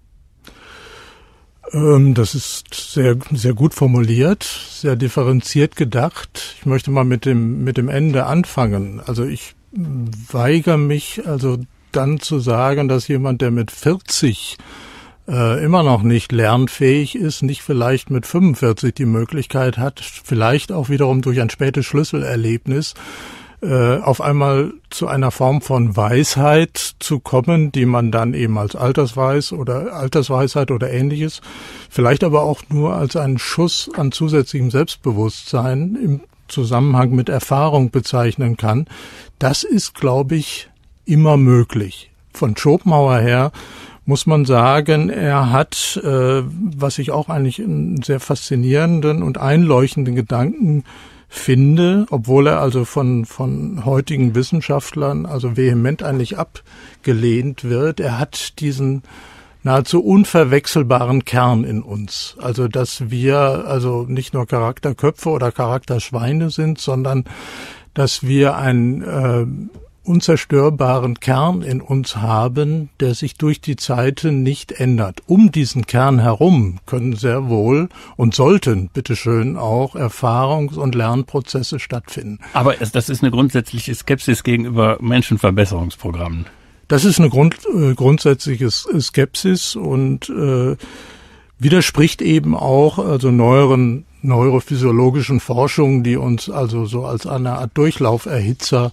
Das ist sehr, sehr gut formuliert, sehr differenziert gedacht. Ich möchte mal mit dem, mit dem Ende anfangen. Also ich weigere mich also dann zu sagen, dass jemand, der mit vierzig äh, immer noch nicht lernfähig ist, nicht vielleicht mit fünfundvierzig die Möglichkeit hat, vielleicht auch wiederum durch ein spätes Schlüsselerlebnis, auf einmal zu einer Form von Weisheit zu kommen, die man dann eben als Altersweis oder Altersweisheit oder Ähnliches, vielleicht aber auch nur als einen Schuss an zusätzlichem Selbstbewusstsein im Zusammenhang mit Erfahrung bezeichnen kann. Das ist, glaube ich, immer möglich. Von Schopenhauer her muss man sagen, er hat, äh, was ich auch eigentlich einen sehr faszinierenden und einleuchtenden Gedanken finde, obwohl er also von von heutigen Wissenschaftlern also vehement eigentlich abgelehnt wird. Er hat diesen nahezu unverwechselbaren Kern in uns. Also dass wir also nicht nur Charakterköpfe oder Charakterschweine sind, sondern dass wir ein äh, unzerstörbaren Kern in uns haben, der sich durch die Zeiten nicht ändert. Um diesen Kern herum können sehr wohl und sollten, bitteschön, auch Erfahrungs- und Lernprozesse stattfinden. Aber das ist eine grundsätzliche Skepsis gegenüber Menschenverbesserungsprogrammen. Das ist eine Grund, äh, grundsätzliche Skepsis und äh, widerspricht eben auch also neueren neurophysiologischen Forschungen, die uns also so als eine Art Durchlauferhitzer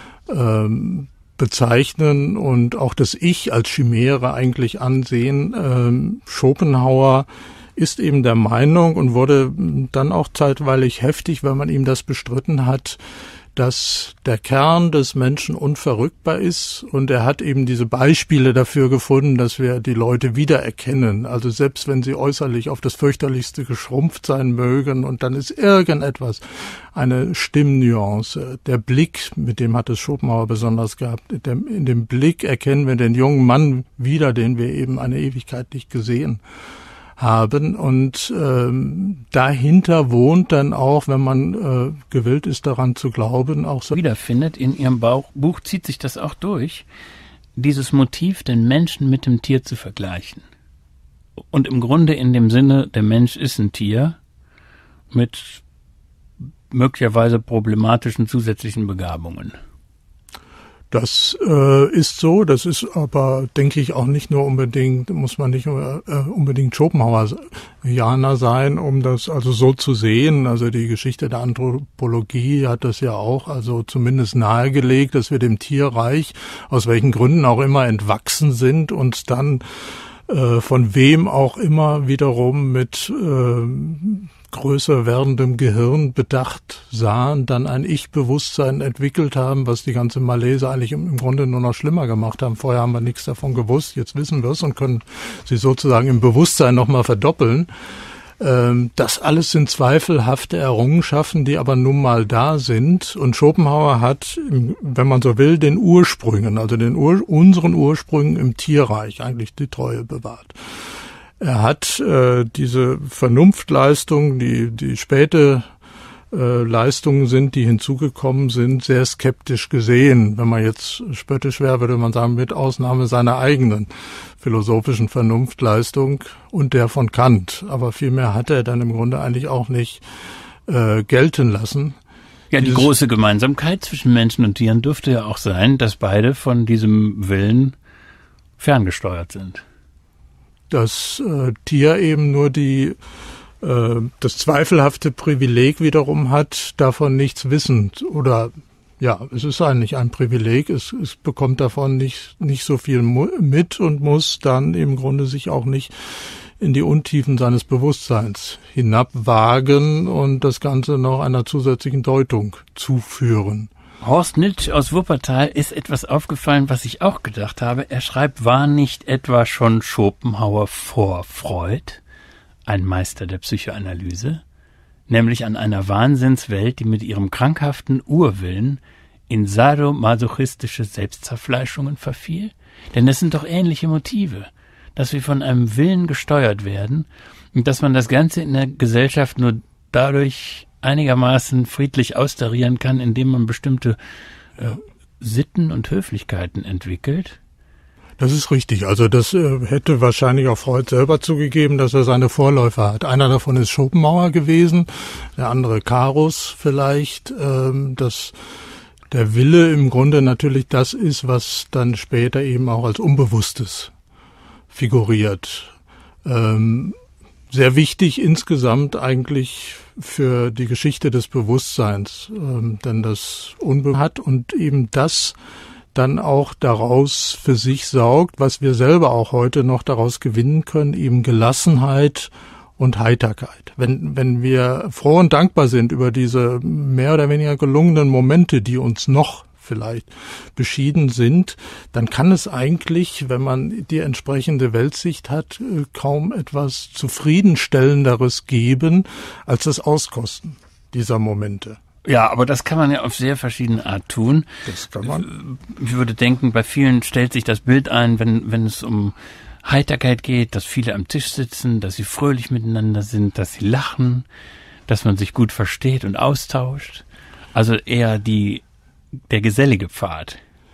Ähm, bezeichnen und auch das Ich als Chimäre eigentlich ansehen. Ähm, Schopenhauer ist eben der Meinung und wurde dann auch zeitweilig heftig, weil man ihm das bestritten hat, dass der Kern des Menschen unverrückbar ist und er hat eben diese Beispiele dafür gefunden, dass wir die Leute wiedererkennen. Also selbst wenn sie äußerlich auf das Fürchterlichste geschrumpft sein mögen und dann ist irgendetwas, eine Stimmnuance, der Blick, mit dem hat es Schopenhauer besonders gehabt, in dem Blick erkennen wir den jungen Mann wieder, den wir eben eine Ewigkeit nicht gesehen haben und ähm, dahinter wohnt dann auch, wenn man äh, gewillt ist, daran zu glauben, auch so. Wiederfindet in Ihrem Bauch, Buch zieht sich das auch durch, dieses Motiv, den Menschen mit dem Tier zu vergleichen. Und im Grunde in dem Sinne, der Mensch ist ein Tier mit möglicherweise problematischen zusätzlichen Begabungen. Das äh, ist so, das ist aber, denke ich, auch nicht nur unbedingt, muss man nicht äh, unbedingt Schopenhauerianer sein, um das also so zu sehen. Also die Geschichte der Anthropologie hat das ja auch also zumindest nahegelegt, dass wir dem Tierreich, aus welchen Gründen auch immer, entwachsen sind und dann äh, von wem auch immer wiederum mit äh, größer werdendem Gehirn bedacht sahen, dann ein Ich-Bewusstsein entwickelt haben, was die ganze Malese eigentlich im, im Grunde nur noch schlimmer gemacht haben. Vorher haben wir nichts davon gewusst, jetzt wissen wir es und können sie sozusagen im Bewusstsein nochmal verdoppeln. Ähm, das alles sind zweifelhafte Errungenschaften, die aber nun mal da sind. Und Schopenhauer hat, wenn man so will, den Ursprüngen, also den Ur- unseren Ursprüngen im Tierreich eigentlich die Treue bewahrt. Er hat äh, diese Vernunftleistung, die die späte äh, Leistungen sind, die hinzugekommen sind, sehr skeptisch gesehen. Wenn man jetzt spöttisch wäre, würde man sagen, mit Ausnahme seiner eigenen philosophischen Vernunftleistung und der von Kant. Aber viel mehr hat er dann im Grunde eigentlich auch nicht äh, gelten lassen. Ja, die große Gemeinsamkeit zwischen Menschen und Tieren dürfte ja auch sein, dass beide von diesem Willen ferngesteuert sind. Das äh, Tier eben nur die äh, das zweifelhafte Privileg wiederum hat, davon nichts wissend. Oder ja, es ist eigentlich ein Privileg, es, es bekommt davon nicht, nicht so viel mit und muss dann im Grunde sich auch nicht in die Untiefen seines Bewusstseins hinabwagen und das Ganze noch einer zusätzlichen Deutung zuführen. Horst Nitsch aus Wuppertal ist etwas aufgefallen, was ich auch gedacht habe. Er schreibt, war nicht etwa schon Schopenhauer vor Freud ein Meister der Psychoanalyse? Nämlich an einer Wahnsinnswelt, die mit ihrem krankhaften Urwillen in sadomasochistische Selbstzerfleischungen verfiel? Denn es sind doch ähnliche Motive, dass wir von einem Willen gesteuert werden und dass man das Ganze in der Gesellschaft nur dadurch einigermaßen friedlich austarieren kann, indem man bestimmte äh, Sitten und Höflichkeiten entwickelt. Das ist richtig. Also das äh, hätte wahrscheinlich auch Freud selber zugegeben, dass er seine Vorläufer hat. Einer davon ist Schopenhauer gewesen, der andere Carus vielleicht. Ähm, dass der Wille im Grunde natürlich das ist, was dann später eben auch als Unbewusstes figuriert. Ähm, sehr wichtig insgesamt eigentlich für die Geschichte des Bewusstseins, ähm, denn das Unbe hat und eben das dann auch daraus für sich saugt, was wir selber auch heute noch daraus gewinnen können, eben Gelassenheit und Heiterkeit. Wenn, wenn wir froh und dankbar sind über diese mehr oder weniger gelungenen Momente, die uns noch vielleicht beschieden sind, dann kann es eigentlich, wenn man die entsprechende Weltsicht hat, kaum etwas Zufriedenstellenderes geben als das Auskosten dieser Momente. Ja, aber das kann man ja auf sehr verschiedene Art tun. Das kann man. Ich würde denken, bei vielen stellt sich das Bild ein, wenn, wenn es um Heiterkeit geht, dass viele am Tisch sitzen, dass sie fröhlich miteinander sind, dass sie lachen, dass man sich gut versteht und austauscht. Also eher die der gesellige Pfad.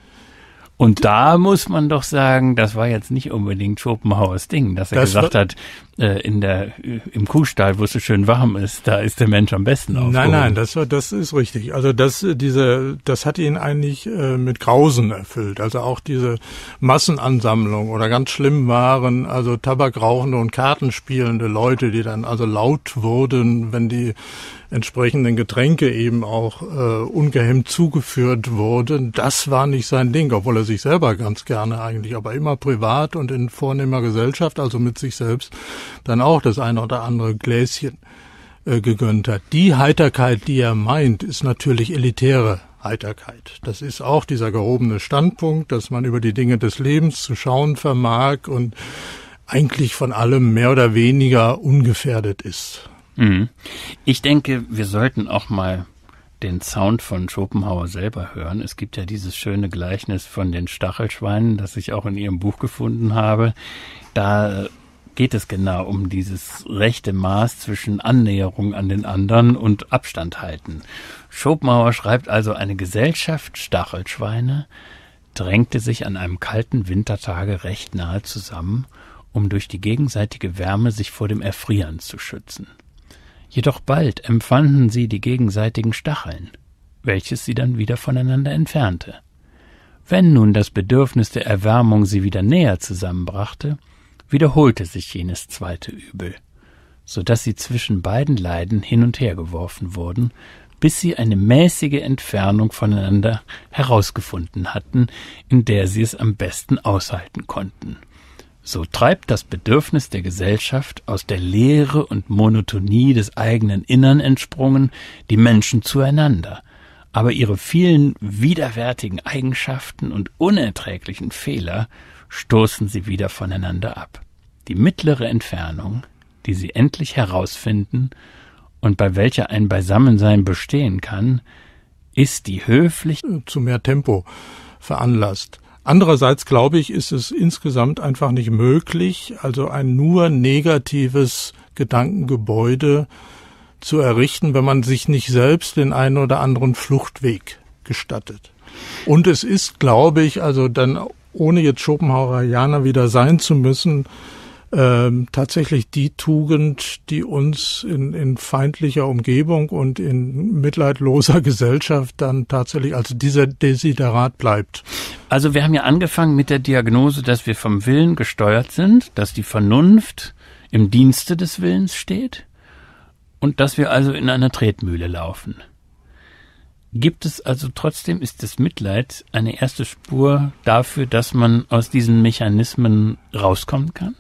Und da muss man doch sagen, das war jetzt nicht unbedingt Schopenhauers Ding, dass er das gesagt hat, äh, in der im Kuhstall, wo es so schön warm ist, da ist der Mensch am besten aufgehoben. Nein, nein, das war, das ist richtig. Also das, diese, das hat ihn eigentlich äh, mit Grausen erfüllt. Also auch diese Massenansammlung oder ganz schlimm waren, also tabakrauchende und kartenspielende Leute, die dann also laut wurden, wenn die entsprechenden Getränke eben auch äh, ungehemmt zugeführt wurden. Das war nicht sein Ding, obwohl er sich selber ganz gerne eigentlich, aber immer privat und in vornehmer Gesellschaft, also mit sich selbst, dann auch das eine oder andere Gläschen äh, gegönnt hat. Die Heiterkeit, die er meint, ist natürlich elitäre Heiterkeit. Das ist auch dieser gehobene Standpunkt, dass man über die Dinge des Lebens zu schauen vermag und eigentlich von allem mehr oder weniger ungefährdet ist. Ich denke, wir sollten auch mal den Sound von Schopenhauer selber hören. Es gibt ja dieses schöne Gleichnis von den Stachelschweinen, das ich auch in Ihrem Buch gefunden habe. Da geht es genau um dieses rechte Maß zwischen Annäherung an den anderen und Abstand halten. Schopenhauer schreibt also, eine Gesellschaft Stachelschweine drängte sich an einem kalten Wintertage recht nahe zusammen, um durch die gegenseitige Wärme sich vor dem Erfrieren zu schützen. Jedoch bald empfanden sie die gegenseitigen Stacheln, welches sie dann wieder voneinander entfernte. Wenn nun das Bedürfnis der Erwärmung sie wieder näher zusammenbrachte, wiederholte sich jenes zweite Übel, so dass sie zwischen beiden Leiden hin und her geworfen wurden, bis sie eine mäßige Entfernung voneinander herausgefunden hatten, in der sie es am besten aushalten konnten. So treibt das Bedürfnis der Gesellschaft, aus der Leere und Monotonie des eigenen Innern entsprungen, die Menschen zueinander, aber ihre vielen widerwärtigen Eigenschaften und unerträglichen Fehler stoßen sie wieder voneinander ab. Die mittlere Entfernung, die sie endlich herausfinden und bei welcher ein Beisammensein bestehen kann, ist die höflich zu mehr Tempo veranlasst. Andererseits, glaube ich, ist es insgesamt einfach nicht möglich, also ein nur negatives Gedankengebäude zu errichten, wenn man sich nicht selbst den einen oder anderen Fluchtweg gestattet. Und es ist, glaube ich, also dann, ohne jetzt Schopenhauerianer wieder sein zu müssen, ähm, tatsächlich die Tugend, die uns in, in feindlicher Umgebung und in mitleidloser Gesellschaft dann tatsächlich als dieser Desiderat bleibt. Also wir haben ja angefangen mit der Diagnose, dass wir vom Willen gesteuert sind, dass die Vernunft im Dienste des Willens steht und dass wir also in einer Tretmühle laufen. Gibt es also trotzdem, ist das Mitleid eine erste Spur dafür, dass man aus diesen Mechanismen rauskommen kann?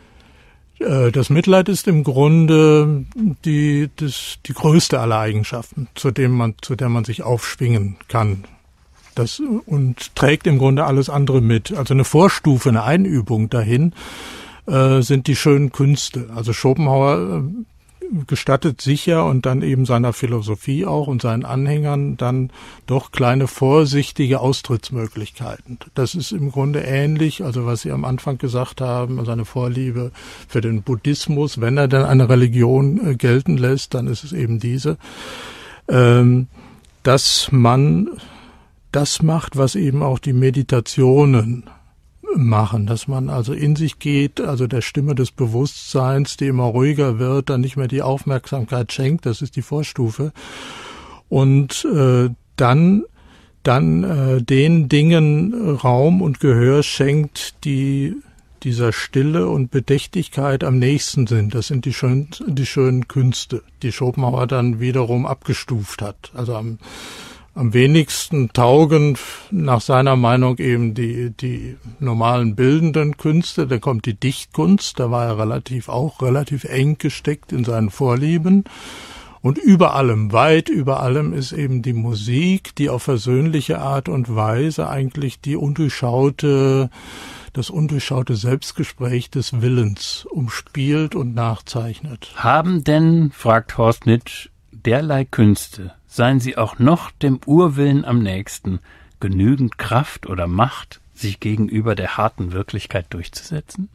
Das Mitleid ist im Grunde die, das, die größte aller Eigenschaften, zu dem man, zu der man sich aufschwingen kann. Das, und trägt im Grunde alles andere mit. Also eine Vorstufe, eine Einübung dahin äh, sind die schönen Künste. Also Schopenhauer äh, gestattet sicher und dann eben seiner Philosophie auch und seinen Anhängern dann doch kleine vorsichtige Austrittsmöglichkeiten. Das ist im Grunde ähnlich, also was Sie am Anfang gesagt haben, seine Vorliebe für den Buddhismus. Wenn er denn eine Religion äh, gelten lässt, dann ist es eben diese, ähm, dass man das macht, was eben auch die Meditationen machen, dass man also in sich geht, also der Stimme des Bewusstseins, die immer ruhiger wird, dann nicht mehr die Aufmerksamkeit schenkt, das ist die Vorstufe, und äh, dann dann äh, den Dingen Raum und Gehör schenkt, die dieser Stille und Bedächtigkeit am nächsten sind. Das sind die schönen, die schönen Künste, die Schopenhauer dann wiederum abgestuft hat. Also am Am wenigsten taugen nach seiner Meinung eben die, die normalen bildenden Künste. Dann kommt die Dichtkunst, da war er relativ auch relativ eng gesteckt in seinen Vorlieben. Und über allem, weit über allem ist eben die Musik, die auf versöhnliche Art und Weise eigentlich die undurchschaute, das undurchschaute Selbstgespräch des Willens umspielt und nachzeichnet. Haben denn, fragt Horst Nitsch, derlei Künste, seien sie auch noch dem Urwillen am nächsten, genügend Kraft oder Macht, sich gegenüber der harten Wirklichkeit durchzusetzen?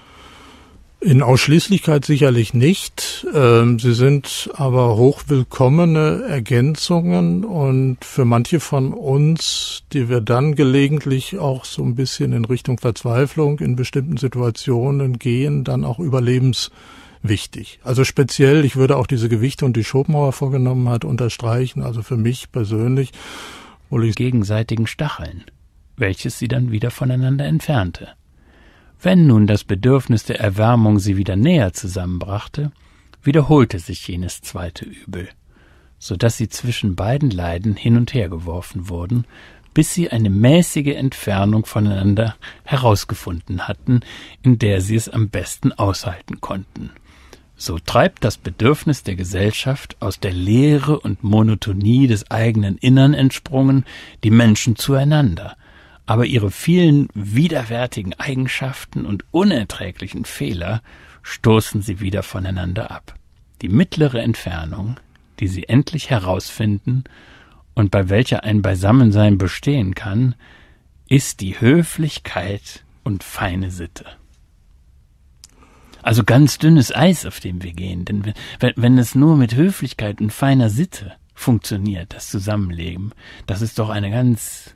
In Ausschließlichkeit sicherlich nicht. Sie sind aber hochwillkommene Ergänzungen und für manche von uns, die wir dann gelegentlich auch so ein bisschen in Richtung Verzweiflung in bestimmten Situationen gehen, dann auch überlebenswichtig. Also speziell, ich würde auch diese Gewichtung, die Schopenhauer vorgenommen hat, unterstreichen. Also für mich persönlich, wo ich gegenseitigen Stacheln, welches sie dann wieder voneinander entfernte. Wenn nun das Bedürfnis der Erwärmung sie wieder näher zusammenbrachte, wiederholte sich jenes zweite Übel, so dass sie zwischen beiden Leiden hin und her geworfen wurden, bis sie eine mäßige Entfernung voneinander herausgefunden hatten, in der sie es am besten aushalten konnten. So treibt das Bedürfnis der Gesellschaft, aus der Leere und Monotonie des eigenen Innern entsprungen, die Menschen zueinander, aber ihre vielen widerwärtigen Eigenschaften und unerträglichen Fehler stoßen sie wieder voneinander ab. Die mittlere Entfernung, die sie endlich herausfinden und bei welcher ein Beisammensein bestehen kann, ist die Höflichkeit und feine Sitte. Also ganz dünnes Eis, auf dem wir gehen, denn wenn, wenn es nur mit Höflichkeit und feiner Sitte funktioniert, das Zusammenleben, das ist doch eine ganz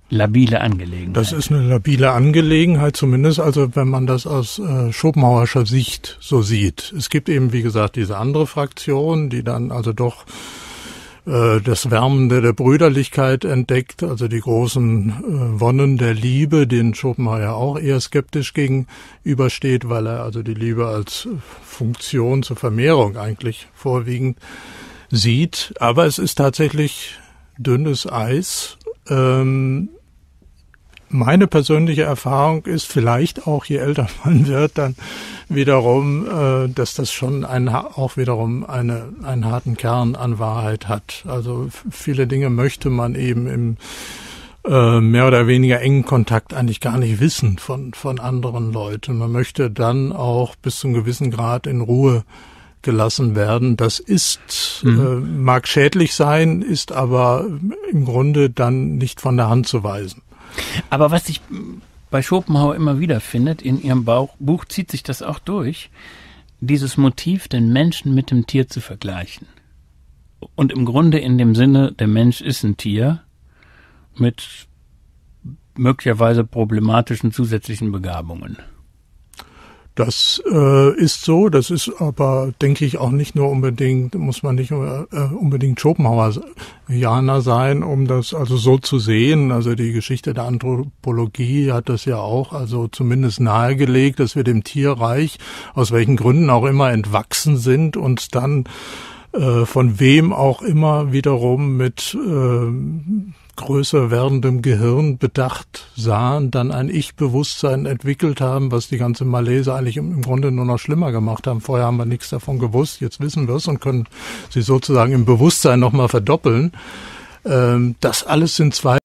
labile Angelegenheit. Das ist eine labile Angelegenheit, zumindest also wenn man das aus äh, Schopenhauerscher Sicht so sieht. Es gibt eben, wie gesagt, diese andere Fraktion, die dann also doch äh, das Wärmende der Brüderlichkeit entdeckt, also die großen äh, Wonnen der Liebe, denen Schopenhauer ja auch eher skeptisch gegenübersteht, weil er also die Liebe als Funktion zur Vermehrung eigentlich vorwiegend sieht. Aber es ist tatsächlich dünnes Eis. Ähm, meine persönliche Erfahrung ist vielleicht auch, je älter man wird, dann wiederum, äh, dass das schon ein, auch wiederum eine, einen harten Kern an Wahrheit hat. Also viele Dinge möchte man eben im äh, mehr oder weniger engen Kontakt eigentlich gar nicht wissen von, von anderen Leuten. Man möchte dann auch bis zu einem gewissen Grad in Ruhe gelassen werden. Das ist, mhm. äh, mag schädlich sein, ist aber im Grunde dann nicht von der Hand zu weisen. Aber was sich bei Schopenhauer immer wieder findet, in ihrem Bauch, Buch zieht sich das auch durch, dieses Motiv, den Menschen mit dem Tier zu vergleichen. Und im Grunde in dem Sinne, der Mensch ist ein Tier mit möglicherweise problematischen zusätzlichen Begabungen. Das äh, ist so, das ist aber, denke ich, auch nicht nur unbedingt, muss man nicht äh, unbedingt Schopenhauerianer sein, um das also so zu sehen. Also die Geschichte der Anthropologie hat das ja auch also zumindest nahegelegt, dass wir dem Tierreich, aus welchen Gründen auch immer, entwachsen sind und dann äh, von wem auch immer wiederum mit äh, größer werdendem Gehirn bedacht sahen, dann ein Ich-Bewusstsein entwickelt haben, was die ganze Malese eigentlich im, im Grunde nur noch schlimmer gemacht haben. Vorher haben wir nichts davon gewusst, jetzt wissen wir es und können sie sozusagen im Bewusstsein nochmal verdoppeln. Ähm, das alles sind zwei